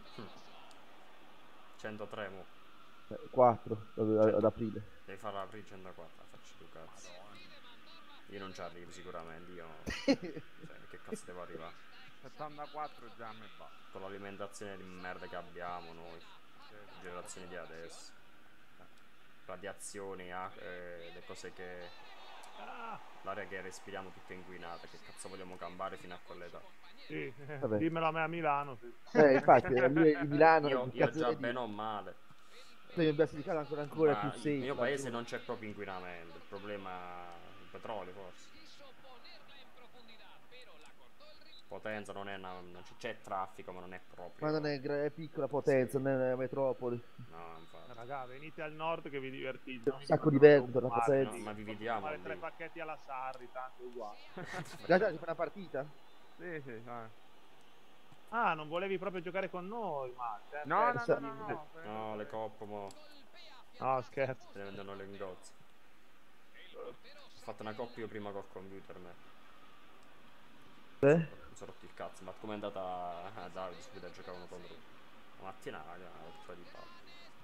centotré mo. quattro ad aprile. Devi farla aprire centoquattro, la faccio tu cazzo. Io non ci arrivo sicuramente, io... cioè, che cazzo devo arrivare? settantaquattro già a me va. Con l'alimentazione di merda che abbiamo noi, generazioni di adesso. Radiazioni, ah, eh, le cose che... l'aria che respiriamo tutta inquinata, che cazzo vogliamo campare fino a quell'età? Sì, eh, Vabbè. dimmelo a me a Milano. Sì. Eh, infatti, lui di Milano, Io, che io cazzo già vedi? bene o male. Noi in Basilicata ancora ancora Ma più il safe. mio paese laggiù. non c'è proprio inquinamento, il problema è il petrolio forse. Quiso ponerla en profundidad, pero la cortó el ritmo. Potenza non è una, non c'è, c'è traffico ma non è proprio. Ma non è, gra- è piccola Potenza, non è una metropoli. No, infatti. Raga, venite al nord che vi divertite. Un sacco di verde per la Mare, Potenza. No, ma vi vediamo Fare tre lì. pacchetti alla Sarri, tanto è uguale. Già già si fa una partita? Sì, sì, no. Ah, non volevi proprio giocare con noi, ma... No, no, Pensa- no, no, no. No, le coppe mo No, scherzo. se ne vendono le ingozzi. Ho fatto una coppia io prima col computer me. Eh? Mi sono rotto il cazzo, ma come è andata a Davide subito a giocare uno contro uno. La mattina raga, una rottura di palle.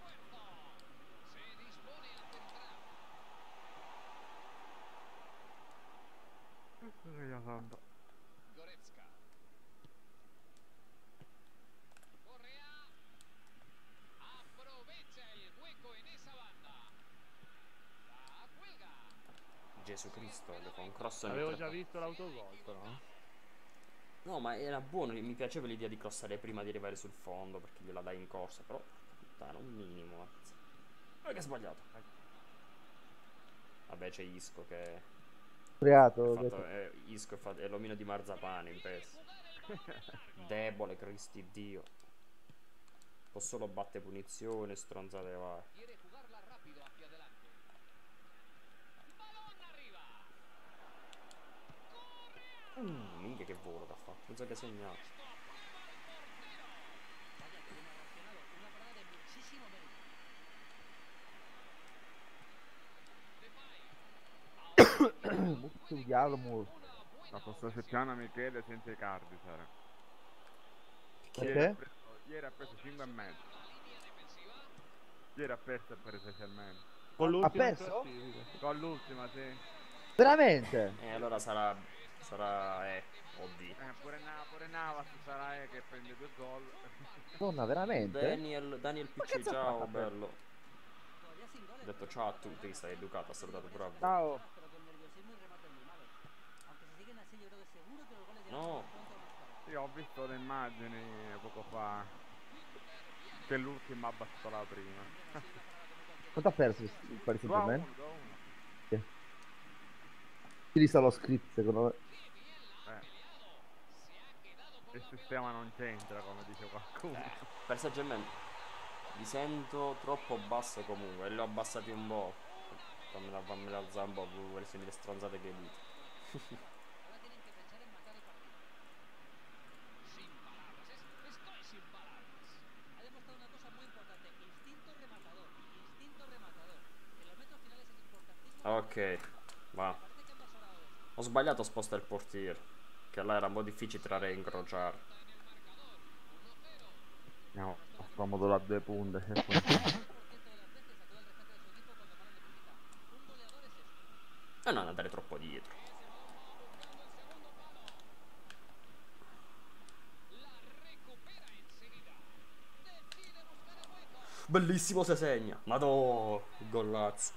Se dispone a centrar. Dio santo. Goretzka. Correa. Aprovecha el hueco en esa banda. La cuelga. Gesù Cristo, le fa un cross nel Avevo tre- già visto l'autogol, però. No, ma era buono, mi piaceva l'idea di crossare prima di arrivare sul fondo perché gliela dai in corsa, però puttana, un minimo, mazza. Ma che ho sbagliato. Vabbè, c'è Isco che Creato. ha fatto, eh, Isco è, fatto, è l'omino di marzapane in pes. Debole, Cristi Dio. Può solo battere punizione, stronzate varie. Quiere jugarla rápido hacia adelante. Balón arriba. Mm, minchia che volo che ha fatto, penso che ha segnato. Vaya que bien ha reaccionado. Una parada de muchísimo mérito. Studiamo. La prossima settimana Michele senza i cardi sarà. Ieri ha Perché? preso, ieri ha preso cinque e mezzo. Ieri ha perso e preso sei e mezzo. Con l'ultima perso? classifica. Con l'ultima, sì. Veramente? E allora sarà. Sarà. Eh. Oddio. Eh, pure, Na- pure Navas sarà eh, che prende due gol. Donna, veramente? Daniel, Daniel Ma P C, cazzo ha ciao, fatto? bello. Todavía sin goles. Ho detto ciao a tutti, che stai educato, ha salutato pure a voi. Ciao. Pero con nerviosismo y remates muy malos. Aunque si siguen así, yo creo que seguro que los goles llegan No. más pronto o más tarde. Sì, ho visto le immagini poco fa. Che l'ultima ha battuto la prima. Quanto ha perso il Paris due a uno, Saint-Germain? due a uno. Ci rista lo script, secondo me. Eh. Il sistema non c'entra, come dice qualcuno. Eh, per Saint Germain mi sento troppo basso comunque, e li ho abbassati un po'. Fammela, fammela alzare un po', per essere le stronzate che dite. Ahora tienen que pensar en matar el partido. Sin palabras, es- estoy sin palabras. Ha demostrado una cosa muy importante. Instinto rematador. Instinto rematador. En los metros finales es importantísimo. Ok, va. Parece que han mejorado eso. Ho sbagliato a spostare il portiere, che là era un po' difficile tirare e incrociare. No, scomodo da due punte. e poi- cien por ciento de las veces acude al rescate de su equipo cuando más lo necesita. Un goleador es eso. E non andare troppo dietro. La recupera enseguida. Decide buscar el hueco. Bellissimo se segna. Madò, il gollazzo.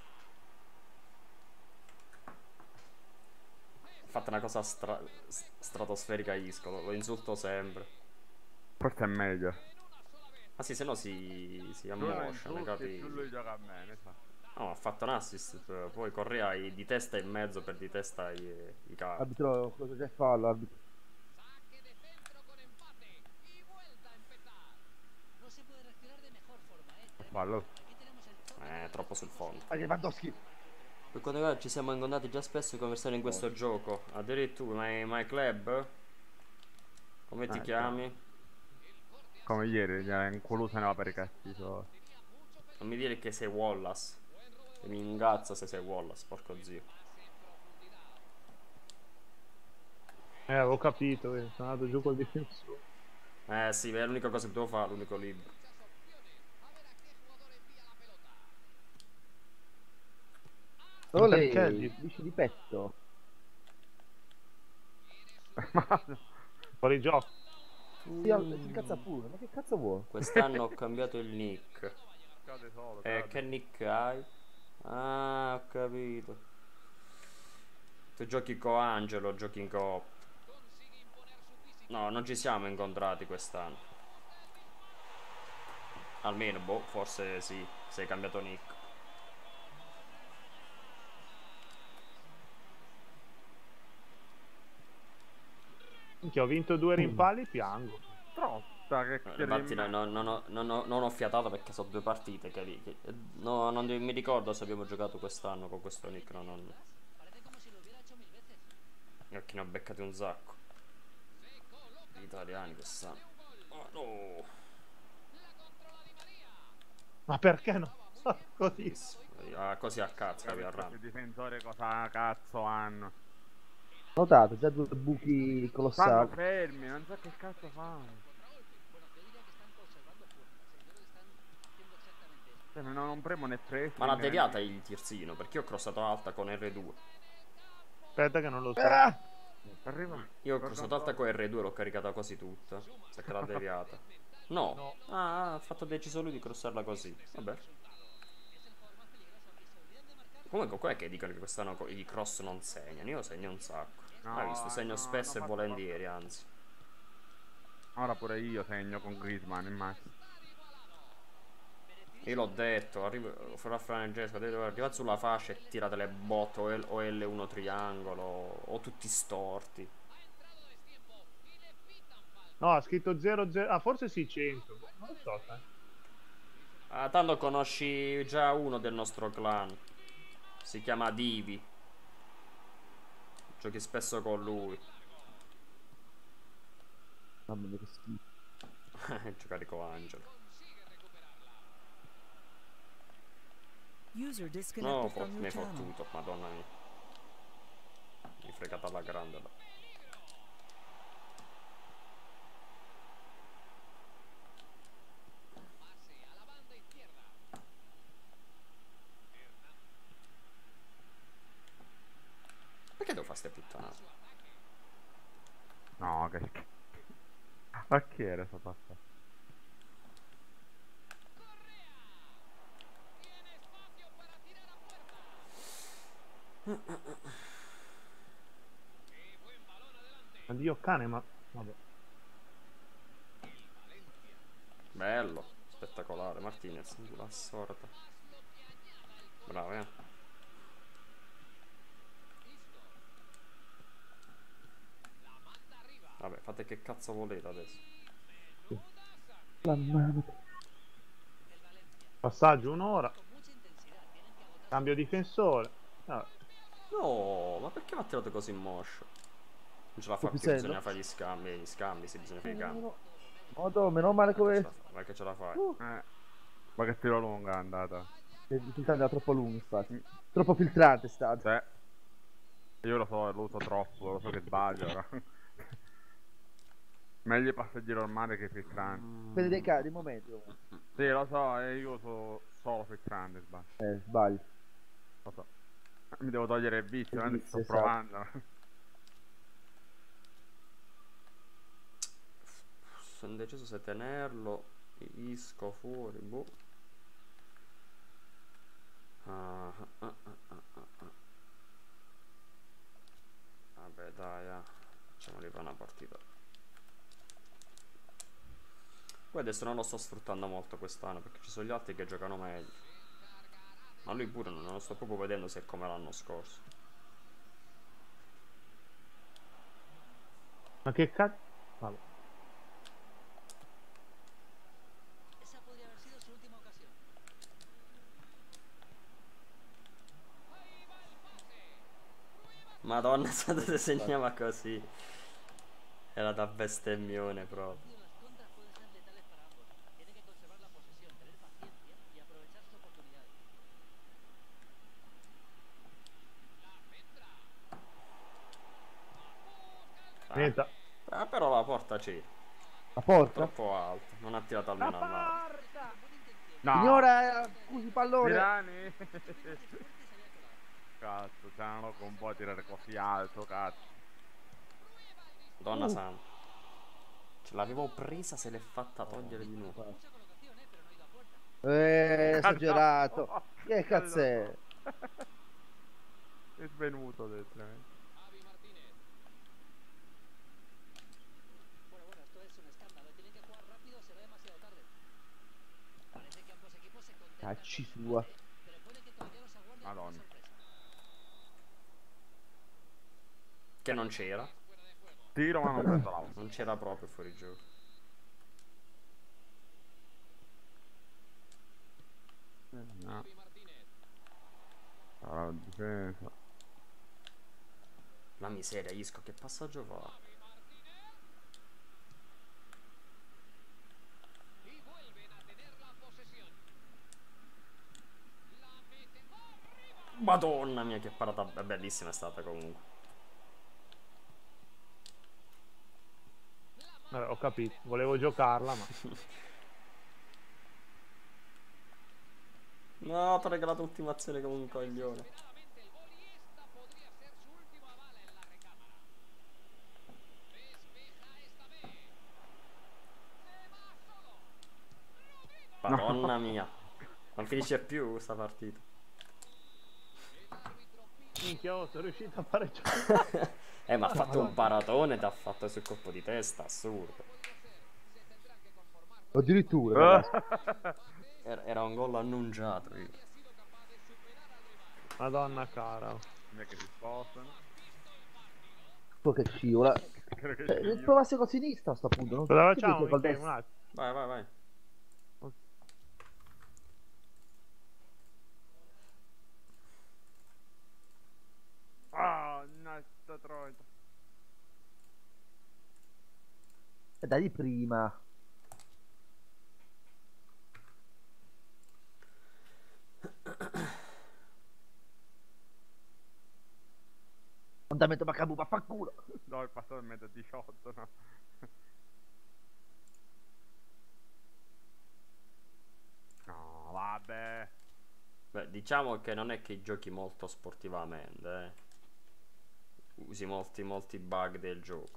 Ha fatto una cosa stra- s- stratosferica Isco, lo, lo insulto sempre. Forse è meglio. Ah sì, se no si, si Più lo ammoscia, ne insulti, più capi? lui gioca bene, sa. No, ha fatto un assist, p- poi Correa i- di testa in mezzo per di testa i, i cavi. Arbitro, cosa c'è fallo? Arbitro. Saque de centro con empate. Y vuelta a empezar. No se puede reaccionar de mejor forma, eh. Tremendo. Fallo. Aquí tenemos el choque. Eh, troppo sul fondo. Ah, Lewandowski. Per quanto riguarda ci siamo incontrati già spesso conversare in questo gioco. Addirittura, my, my club? Come ti Eh, chiami? Come ieri, in culo se ne va per i cazzi suoi. Non mi dire che sei Wallace. E mi ingazza se sei Wallace, porco zio. Eh, avevo capito, eh, sono andato giù col difensore. Eh sì, è l'unica cosa che devo fare, l'unico libro. Solo lei, perché gli- dici di petto. Fuori gioco. Si, al- si incazza pure, ma che cazzo vuoi? Quest'anno ho cambiato il nick. Cade solo, Eh, cade. che nick hai? Ah, ho capito. Tu giochi con Angelo, giochi in coop. No, non ci siamo incontrati quest'anno. Almeno, boh, forse sì, se hai cambiato nick. Minchia, ho vinto due rimpalli, piango. Troppa che Eh, che Infatti no, rim- no, non, ho, non, ho, non ho fiatato perché sono due partite che, che- no, non mi ricordo se abbiamo giocato quest'anno con questo nick, no, non, Parece como si lo hubiera hecho mil veces. perché ne ho beccati un sacco. Gli italiani quest'anno. Oh, no. Ma perché no? Così. Ah, così a cazzo, capi, a Questi ramo. difensori cosa cazzo hanno? Notato, già due buchi Stanno colossali. fermi, non so che cazzo fanno. Bueno, yo diría que están conservando fuerzas. Yo creo que están haciendo exactamente eso. Cioè, non, non premono né presi. Ma l'ha né- deviata il tierzino, perché io ho crossato alta con R due. Aspetta che non lo so. Ah! Arriva. Io ho crossato alta con R due, l'ho caricata quasi tutta. Sa che l'ha deviata. No. No. Ah, ha fatto deciso lui di crossarla così. Vabbè. Comunque, qua è che dicono che quest'anno co- i cross non segnano. Io segno un sacco. No, Hai visto? Segno no, spesso hanno e fatto volentieri, anzi. Ora pure io segno con Griezmann, immagino. Io l'ho detto, arrivo, farà Francesco, arrivate sulla fascia e tirate le botte o, L, o L uno triangolo o tutti storti. No, ha scritto zero zero. Ah, forse sì, cento. Non lo so, sai. Ah, tanto conosci già uno del nostro clan. Si chiama Divi. Giochi spesso con lui. Mamma mia che schifo. Giocare con Angelo. User No, disconnected fo- from mi your hai channel. fottuto, madonna mia. Mi hai fregata alla grande là. fa ste puttanate. No, che schifo. Ma chi era sta passa? Addio cane, ma... Vabbè. Bello, spettacolare. Martinez, la sorta. Bravo, eh. Vabbè, fate che cazzo volete adesso. La mano. Passaggio un'ora. Cambio difensore. Ah, No, ma perché mi ha tirato così moscio? Non ce la fa più, Pisello. bisogna fare gli scambi, gli scambi, sì, bisogna fare i cambi. Modo, meno male come... Vai che ce la fai. Uh, Eh. Ma che tiro lunga è andata. il filtrante era troppo lungo, infatti. Troppo filtrante è stato. Cioè, io lo so, lo uso troppo, lo so che sbaglio ora. Meglio i passeggeri al mare che i filtranti. Per dei casi, di momento. Sì, lo so, e io uso solo filtranti, sbaglio. Eh, sbaglio. Lo so. Mi devo togliere il vizio, Il eh, vizio, sto esatto. provando. Sono indeciso se tenerlo. Isco fuori, boh. Ah, ah, ah, ah, ah, ah. Vabbè dai, ah. Facciamoli fare una partita. Poi adesso non lo sto sfruttando molto quest'anno perché ci sono gli altri che giocano meglio. Ma lui pure non lo sto proprio vedendo se è come l'anno scorso. ma che cazzo? Vabbè. Esa podría haber sido su última ocasión. Madonna, se te segnava così. Era da bestemmione proprio. Las contras pueden ser letales para ambos. Tiene que conservar la posesión, tener paciencia y aprovechar sus oportunidades. Ah, Niente. ah, però la porta c'è. La porta? Troppo alta. Non ha tirato almeno al mare. No! Signora, scusi pallone. Tirani! Cazzo, cioè non lo con può tirare così alto, cazzo. Donna Uh. santa. Ce l'avevo presa, se l'è fatta togliere di nuovo. Mucha colocación, eh, pero no ha ido a puerta. Eh, esagerato. Che cazzo è? È svenuto dentro. eh. Bueno, bueno, esto es un escándalo. Tienen que jugar rápido, se va demasiado tarde. Parece que ambos equipos se contentan Cacci con el sua. empate, pero puede que todavía los aguarde alguna Madonna. sorpresa. Che non c'era. Tiro ma non prendo l'auto. Non c'era proprio fuori gioco. No. Allora, difesa. La miseria, Isco, che passaggio fa? Madonna mia, che parata bellissima è stata comunque. Vabbè, ho capito. Volevo giocarla, ma... No, ti ho regalato ultimazione come un coglione. Madonna mia. Non finisce più sta partita. Minchia, oh, sono riuscito a pareggiare. Eh, ma ha fatto un paratone, ti ha fatto sul colpo di testa, assurdo. Addirittura, Eh. ragazzi. Era, era un gol annunciato. Io. Madonna cara. Non è che si spostano. Quello che scivola. Credo che Cioè, sia io. provasse con sinistra a sto punto. Non Cosa che facciamo? dice col Michele? destro. Un attimo. Vai, vai, vai. Ah, no, sta troia. E dai di prima. Andamento Macabu, vaffanculo. No, è passato in mezzo a diciotto, no? No, vabbè. Beh, diciamo che non è che giochi molto sportivamente, eh. usi molti molti bug del gioco.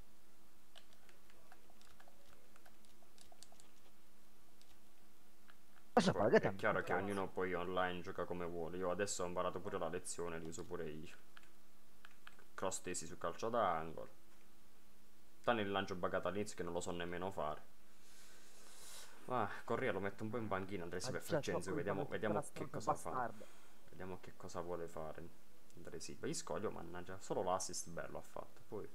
Lascia Poi fare, che è tanto, chiaro che cazzo. ognuno poi online gioca come vuole. Io adesso ho imparato pure la lezione, li uso pure io. Cross tesi su calcio d'angolo. Tanto il lancio buggato all'inizio che non lo so nemmeno fare. Ah, Correa lo metto un po' in panchina, Andresi per Ah, già, Francesco, troppo vediamo, ricordo vediamo quella che stronza cosa fa. bastarda. Vediamo che cosa vuole fare Andresi. Beh, scoglio, mannaggia, solo l'assist bello ha fatto. Poi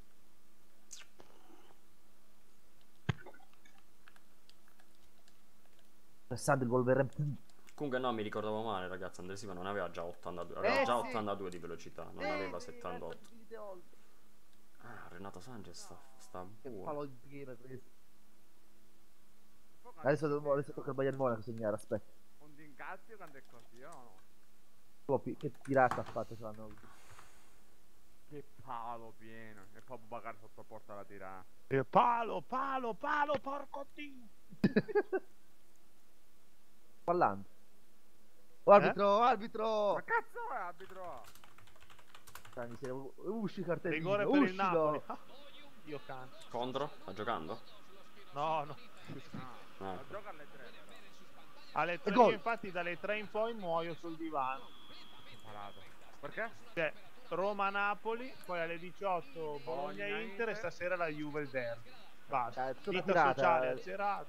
Passando il Wolverhampton. comunque no, mi ricordavo male, ragazzi. Andrea Silva non aveva già ottantadue, aveva Eh, già sì. ottantadue di velocità, non Eh, aveva sì, settantotto. eh, oltre. Ah, Renato Sanchez sta, sta Che buono. palo in pieno questo. Adesso, devo- adesso tocca al Bayern Monaco segnare, aspetta. Un Dincazio quando è così, o no? Oh, pi- che tirata ha fatto, ce l'hanno. Che palo pieno. E poi Bacar sotto porta la tirata. Eh, palo, palo, palo, porco dio. Parlando. Oh, arbitro, arbitro! Ma cazzo è arbitro? Dai, miseria, u- usci cartellino, Rigore per il uscilo! Napoli. Io canto. Contro? Sta giocando? No, no. No, Ah. ma gioca alle tre però. Alle tre, gol. io infatti dalle tre in poi muoio sul divano. Parato. Perché? Cioè, Roma-Napoli, poi alle diciotto Bologna-Inter e Bologna-Inter. stasera la Juve il derby. Basta. Dai, tutta Vita tirata. sociale azzerata.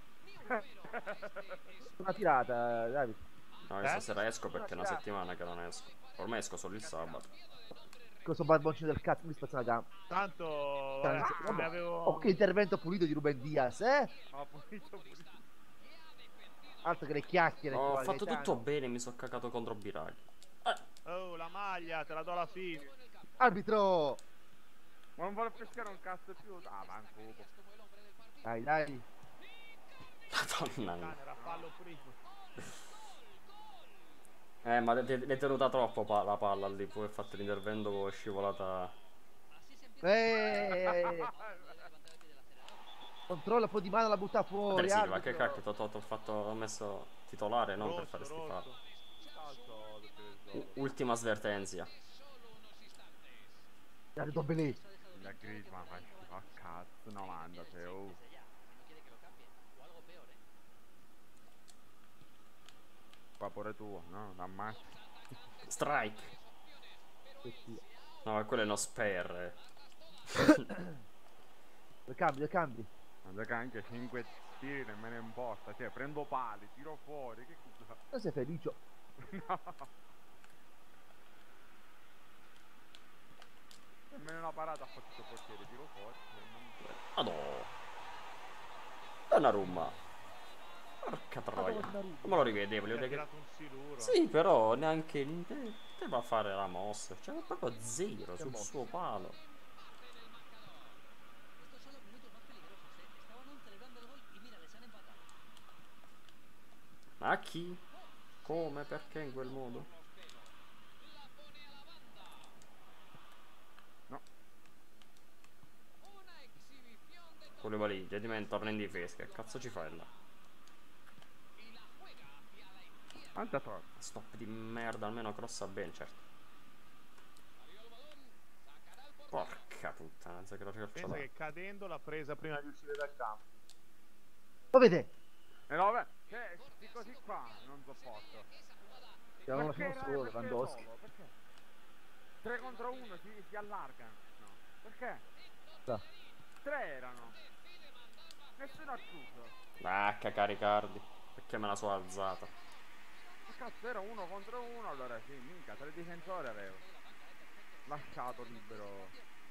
Una tirata, Davide. No, io Eh? stasera esco perché è una settimana che non esco. Ormai esco solo il sabato. Questo barboncino del cazzo mi spazza la gamba. Tanto, Dai, vabbè, vabbè. come avevo... Oh, che intervento pulito di Ruben Diaz, eh? Ho pulito pulito. Altro che le chiacchiere. Ho qua, fatto Gaetano. tutto bene, mi sono cagato contro Biraghi. Oh, la maglia, te la do alla fine. Arbitro! Ma non vuole pescare un cazzo più. Ah, va un cubo. Dai, dai. Madonna mia. Cane, era fallo primo. Eh, ma l'hai tenuta troppo pa- la palla lì, poi hai fatto l'intervento scivolata. Eh, controlla un po' di mano, la butta fuori. Andrea Silva, arbitro. che cacchio, t'ho, t'ho- t'ho fatto, ho messo titolare, non per Rosso, fare schifare. rosso. Calcio, tutte le U- ultima svertenzia. Dai, Dombele. La Griezmann fa schifo a cazzo. novanta, cioè, oh. Qua pure tu, no? L'ammazzi. Strike. No, ma quello è uno spare. Due cambi, due cambi. Ma che anche cinque tiri nemmeno in porta. Cioè, prendo pali, tiro fuori. Che cosa? Non sei felice. No. Nemmeno una parata ha fatto il portiere, tiro fuori. Madò. Donnarumma. Porca troia. Non me lo rivedevo, Mi li ha ho detto. tirato un siluro. Sì, però neanche poteva fare la mossa. Cioè, proprio zero sul mossa? suo palo. Estos son los minutos más peligrosos, ¿eh? Estaban celebrando el gol y mira, les han empatado. Ma chi? Come? Perché in quel modo? No. Quello lì, Gentleman torna in difesa. Che cazzo ci fai là? Quanta torta? Stop di merda, almeno crossa bene, certo. Porca puttana, che la Pensa calciata. che cadendo l'ha presa prima di uscire dal campo. Lo vede? E no, vabbè, cioè, sti così qua non sopporto. Siamo alla Perché fine Rai, solo, perché Lewandowski. solo? Perché? tre contro uno si, si allargano. No. Perché? Da. tre erano. Nessuno ha chiuso. Ah, cacare Riccardi. Perché me la so alzata? Ma cazzo, era uno contro uno, allora sì, minchia, tre difensori avevo. Lasciato libero.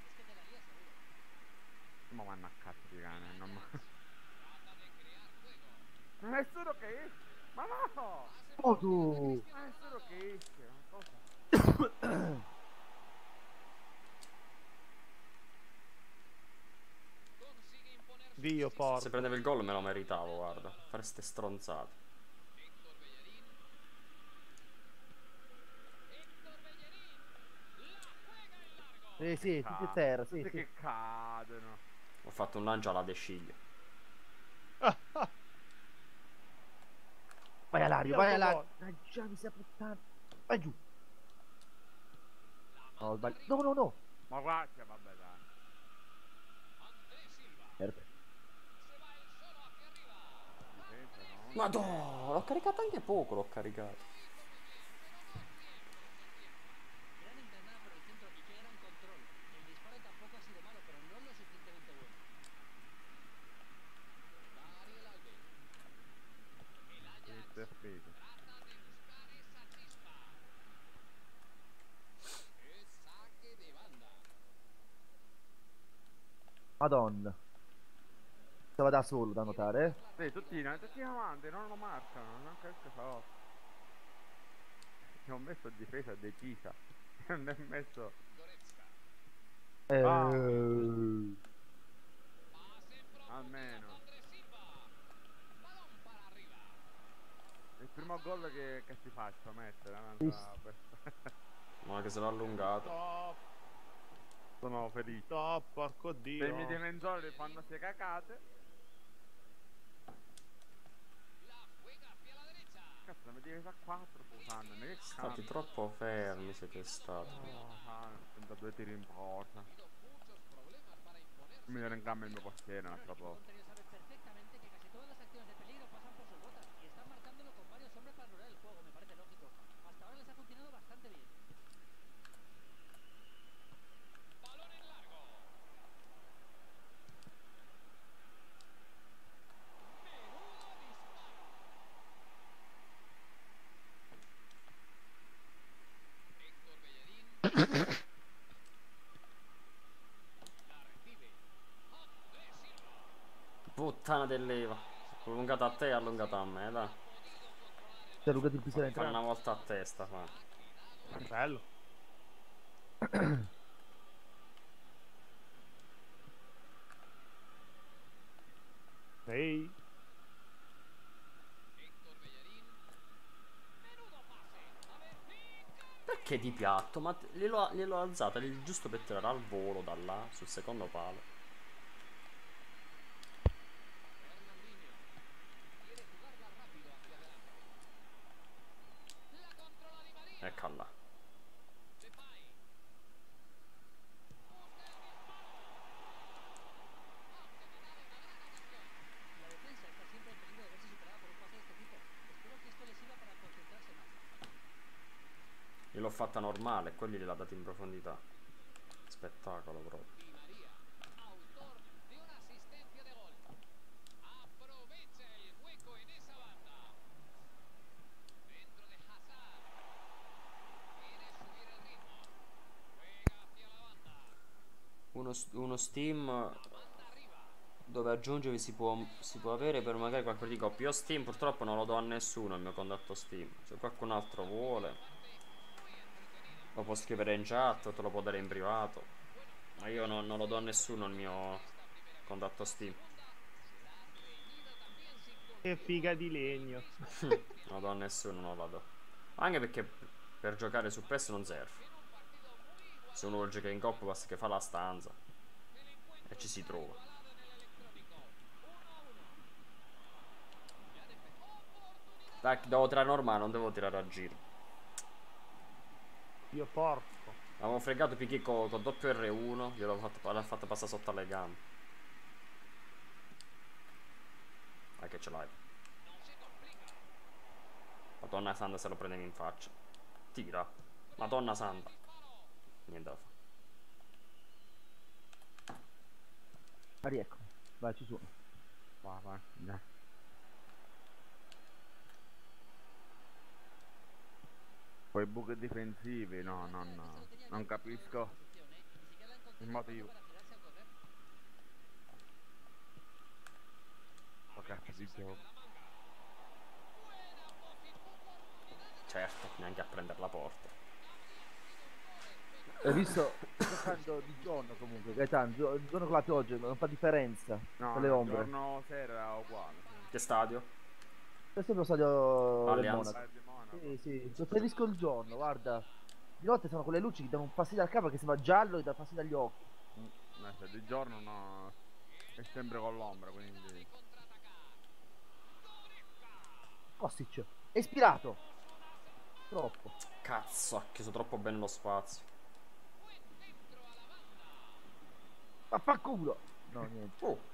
Ma vanno a cazzo di cane, non ma... Ma nessuno che esce! Ma no! Oh tu! Ma nessuno che esce, ma cosa? Dio porco. Se prendevo il gol me lo meritavo, guarda. Fare ste stronzate. Sì, sì, tutti a terra, sì, Tutti sì. che cadono. Ho fatto un lancio alla De Sciglio. Vai all'aria, Io vai autogol. all'aria. Dai, già mi sia puttana. Vai giù. No, sbaglio. No, no, no. Ma guarda, vabbè dai. André Silva. Certo. Se va il solo hacia arriba. Difesa, no? Madonna, l'ho caricato anche poco, l'ho caricato. Gran internada por el centro y qué gran control. El disparo tampoco ha sido malo, pero no lo suficientemente bueno. Ariel Alves. El Ajax Questo è spesa. trata de buscar esa chispa. Es saque de banda. Madonna. Stava da solo da notare, eh? Sì, tutti, tutti avanti, non lo marcano, non capisco cosa. Ci ho messo difesa decisa. Non ho messo. Goretzka. Eh... Ah. Pase en profundidad. Almeno. André Silva. Balón para arriba. Il primo gol che, che ti faccio mettere. Visto. Ma che se l'ha allungato. Top, Sono felice. top, porco dio. Se i miei difensori fanno ste cacate. La juega hacia la derecha. Cazzo, mi difesa a quattro usando. Che Stati cazzo. troppo fermi siete stati. Ah, sento due tiri in porta. Ha habido muchos problemas para imponerse. Mi viene in gamma il mio portiere, un altro El poco. contrario sabe perfectamente que casi todas las acciones de peligro pasan por sus botas y están marcándolo con varios hombres para anular el juego, me parece lógico. Hasta ahora les ha funcionado bastante bien. Balón en largo. Menudo disparo. Héctor Bellerín. La recibe. André Silva. Puttana dell'Eva. Allungata a te e allungata a me, dai. Si è allungato il pisello Fai una entrare. volta a testa, fa. Bello. Ehi. Héctor Bellerín. Menudo pase. A ver, pica. Perché di piatto? Ma t- gliel'ho gliel'ho alzata lì giusto per tirare al volo da là, sul secondo palo. Fernandinho. Quiere jugarla rápido hacia adelante. La controla Di María. Ecco là. Depay. Busca el disparo. Ha generado una gran ocasión. La defensa está siempre en peligro de verse superada por un pase de este tipo. Espero que esto les sirva para concentrarse más. Gliel'ho fatta normale e quelli gliel'ha data in profondità. Spettacolo proprio. Di María, autor de una asistencia de gol. Aprovecha el hueco en esa banda. Dentro de Hazard. Quiere subir el ritmo. Juega hacia la banda. Uno, s- uno Steam Banda arriba. dove aggiungervi si può, si può avere per magari qualche di coppia. Io Steam purtroppo non lo do a nessuno il mio contatto Steam. Se qualcun altro vuole lo può scrivere in chat o te lo può dare in privato. Ma io non, non lo do a nessuno il mio contatto Steam. Che figa di legno. Non lo do a nessuno, non lo do. Anche perché per giocare su P E S non serve. Se uno vuole giocare in coppia basta che fa la stanza e ci si trova. Dai, devo tirare normale, non devo tirare a giro. Io porco. Avevo fregato Piqué con, con doppio erre uno, gliel'ho fatto, l'ho fatto passare sotto alle gambe. Dai che ce l'hai. Madonna Santa se lo prendevi in faccia. Tira. Madonna Santa. Niente da fare. Ah, riecco. Vai, ci sono. Va, va, dai. Poi buchi difensivi, no, no, no. Non capisco il motivo. Oh, cazzo di gioco. Certo, neanche a prendere la porta. Hai visto? Sto giocando di giorno comunque, Gaetano. gio- Il giorno con la pioggia non fa differenza. No, con le no, ombre. giorno sera è uguale. Che stadio? È sempre lo stadio del Allianz. Monaco. Eh, di Monaco. Sì, sì, preferisco il giorno, guarda. Di notte sono quelle luci che danno un fastidio al capo che sembra giallo e dà fastidio agli occhi. Mm, eh, se di giorno no, è sempre con l'ombra, quindi. Kostic, è ispirato. Troppo. Cazzo, ha chiuso troppo bene lo spazio. Vaffanculo! No, niente. Oh.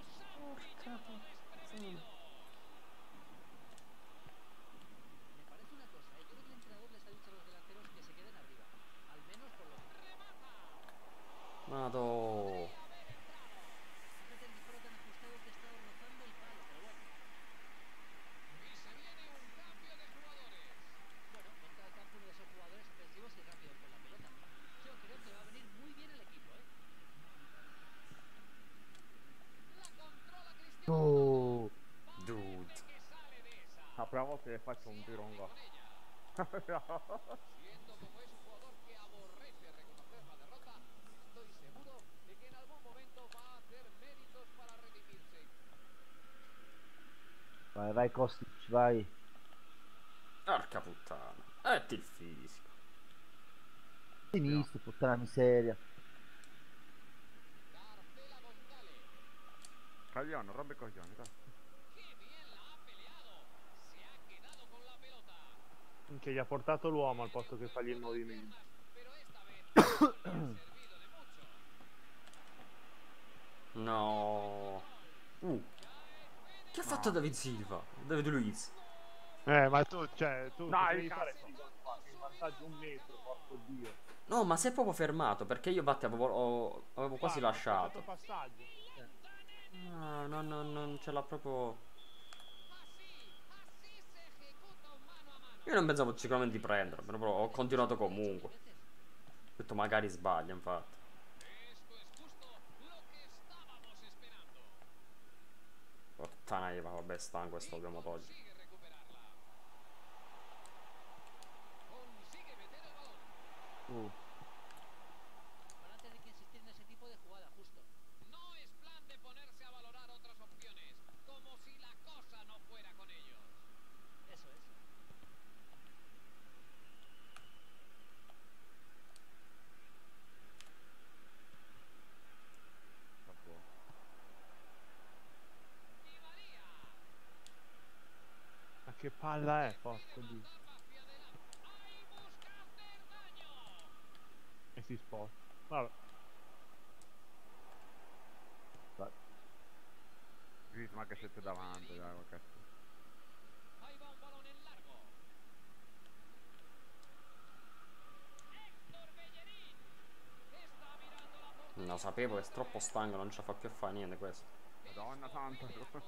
Me parece una cosa, ¿eh? Yo creo que el entrenador les ha dicho a los delanteros que se queden arriba. Al menos por lo que... Vado. Fíjate el disparo tan ajustado que ha estado rozando el palo, pero bueno. Y se viene un cambio de jugadores. Bueno, entra al campo uno de esos jugadores ofensivos y rápidos con la pelota. Yo creo que va a venir muy bien el equipo, ¿eh? La controla Cristiano. Oh. Dude. Que sale de esa. La prima volta che faccio un tiro un gol. Siendo como es un jugador que aborrece reconocer la derrota, estoy seguro de que en algún momento va a hacer méritos para redimirse. Vai, vai Kostic, vai. Porca puttana. Metti il fisico. Sinistro, puttana miseria. Carcela González. Caglione, rompe i coglioni, dai. Qué bien la ha peleado. Se ha quedado con la pelota. Che gli ha portato l'uomo al posto che fargli il movimento. Pero esta vez no le ha servido de mucho. No. Uh. Che ha fatto David Silva? David Luiz. Eh, ma tu, cioè, tu Dai, devi fare cazzo. in vantaggio un metro, porco dio. No, ma si è proprio fermato perché io Batti avevo, ho- avevo quasi Guarda, lasciato. questo passaggio. No, no, no, non ce l'ha proprio. Así, así se ejecuta un mano a mano. Io non pensavo sicuramente di prenderlo, però ho continuato comunque. Ho detto magari sbaglia, infatti. Esto es justo lo que estábamos esperando. Puttana Eva, vabbè, sta questo dobbiamo togliere. Consigue recuperarla. Consigue meter el balón. Uh. Van a tener que insistir en ese tipo de jugada, justo. No es plan de ponerse a valorar otras opciones, como si la cosa no fuera con ellos. Eso es. Di María. Ma che palla è, porco dio. Va hacia adelante. Ahí busca hacer daño. E si sposta. Vabbè. Griezmann che siete davanti, dai, qualche... Ahí va un balón en largo. Héctor Bellerín. Está mirando la portería. No, sapevo che è troppo stanco, non ce la fa più a fare niente questo. Madonna santa. Contraataque.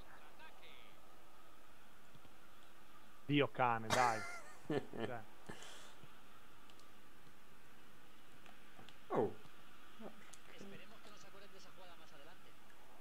Dio cane, dai. Cioè, Oh. Esperemos que no se acuerden de esa jugada más adelante.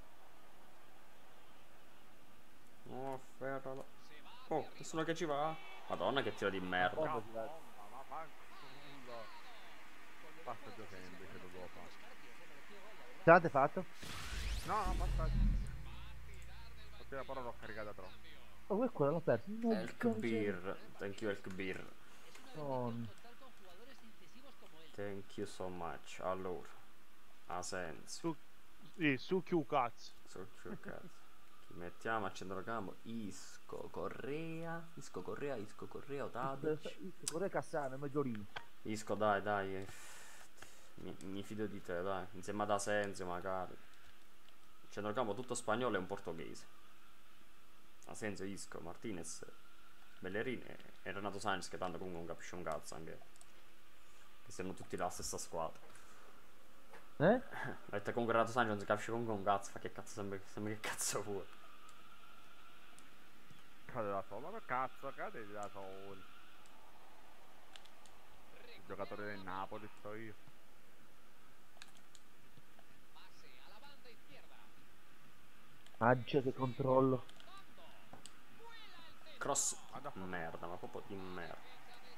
Oh, ferralo. Se va Oh, hacia nessuno che ci va. Madonna che tiro di merda. Bomba tirata. Bomba, ma fa culo. Passaggio semplice lo devo fare. Ce l'avete fatto? No, no, passaggio. Perché la parola l'ho caricata troppo. Oh, quel quello l'ho perso. No, Elk che Beer. Thank you, Elk Beer. Oh, Contar con jugadores incisivos como él. Thank you so much. Allora. Asensio. su, sì, su Q cazzo. So che cazzo. Chi mettiamo a centrocampo? Isco Correa. Isco Correa, Isco Correa, Otadic. Corre Cassano, è Maggiolino. Isco, dai, dai. eh, Mi, mi fido di te, dai. Insieme ad Asensio, magari. Il centrocampo tutto spagnolo e un portoghese. Asensio, Isco, Martinez, Bellerin e, e Renato Sanchez, che tanto comunque non capisce un cazzo anche. Che siano tutti la stessa squadra. Eh? Ho detto comunque Renato Sanchez non si capisce comunque un cazzo, fa che cazzo sembra, sembra che cazzo vuoi. Cade da solo, ma cazzo, cade da solo. Il giocatore del Napoli sto io. Pase a la banda izquierda. Aggia che controllo. Cross merda, ma proprio di merda.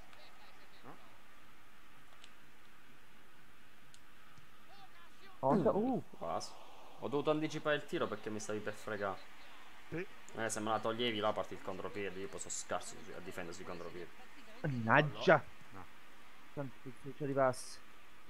Onda, uh, Quasi. Ho dovuto anticipare il tiro perché mi stavi per fregare. Sì. Eh, se me la toglievi là parti il contropiede, io poi sono scarso a difendere sui contropiedi. mannaggia. No. Quanto se ci arrivasse.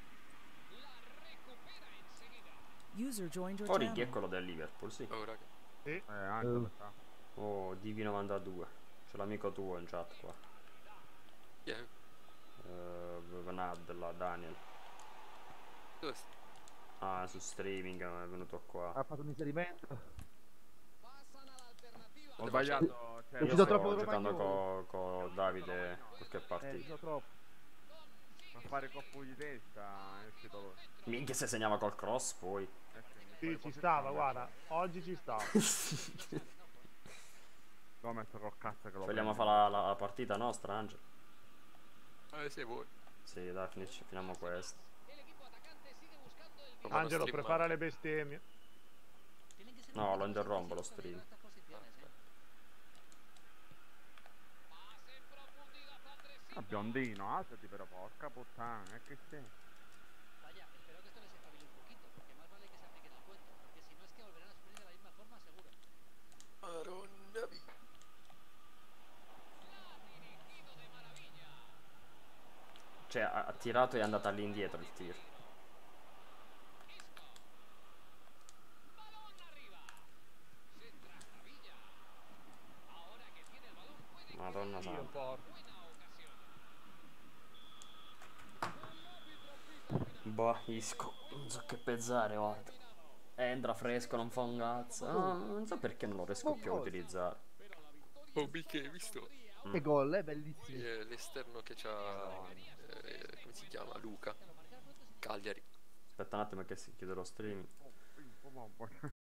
User joined your Origi è channel. quello del Liverpool, sì. Oh, raga. Eh, anche Uh. lo sa. Oh, D V novantadue. C'è l'amico tuo in chat qua. Chi è? Uh, Venad, là, Daniel. Dove sta? Ah, su streaming è venuto qua. Ha fatto un inserimento. Passano all'alternativa. Ho sbagliato. Cioè, È Io uscito sto troppo giocando Romagnoli. con co Davide qualche Eh, partita. sono troppo. a fare coppo di testa è uscito lui. Minchia se segnava col cross poi. Eh sì, Sì, poi ci poi stava, si guarda. Oggi ci stava. L'ho messo col cazzo che lo Vogliamo prendo. fare la, la partita nostra, Angelo? Eh, se vuoi. Sì, dai, finisci, finiamo questo. E l'equipo attaccante sigue buscando il Come lo Angelo, stream, prepara ma- le bestemmie. Tienen que ser No, un lo poco interrompo lo más stream. en estas posiciones, ¿eh? pase en profundidad Andresito. Ah, biondino, alzati però, porca puttana, è che sei. Vaya, espero que esto les espabile un poquito, porque más vale que se apliquen el cuento, porque si no es que volverán a sufrir de la misma forma, seguro. Madonna mia. Dirigido de maravilla. Cioè, ha, ha tirato e è andata all'indietro il tiro. Isco. Balón arriba. Centra Villa. Ahora que tiene el balón puede Madonna Io santa. porco. buena ocasión. Boh, Isco. Non so che pezzare, guarda. Entra fresco, non fa un cazzo. Ah, non so perché non lo riesco più a utilizzare. Oh, mica hai visto? Che gol, è bellissimo. Eh, l'esterno che c'ha. eh, come si chiama? Luca. Cagliari. Aspetta un attimo che si chiude lo streaming. Oh, oh, oh, oh.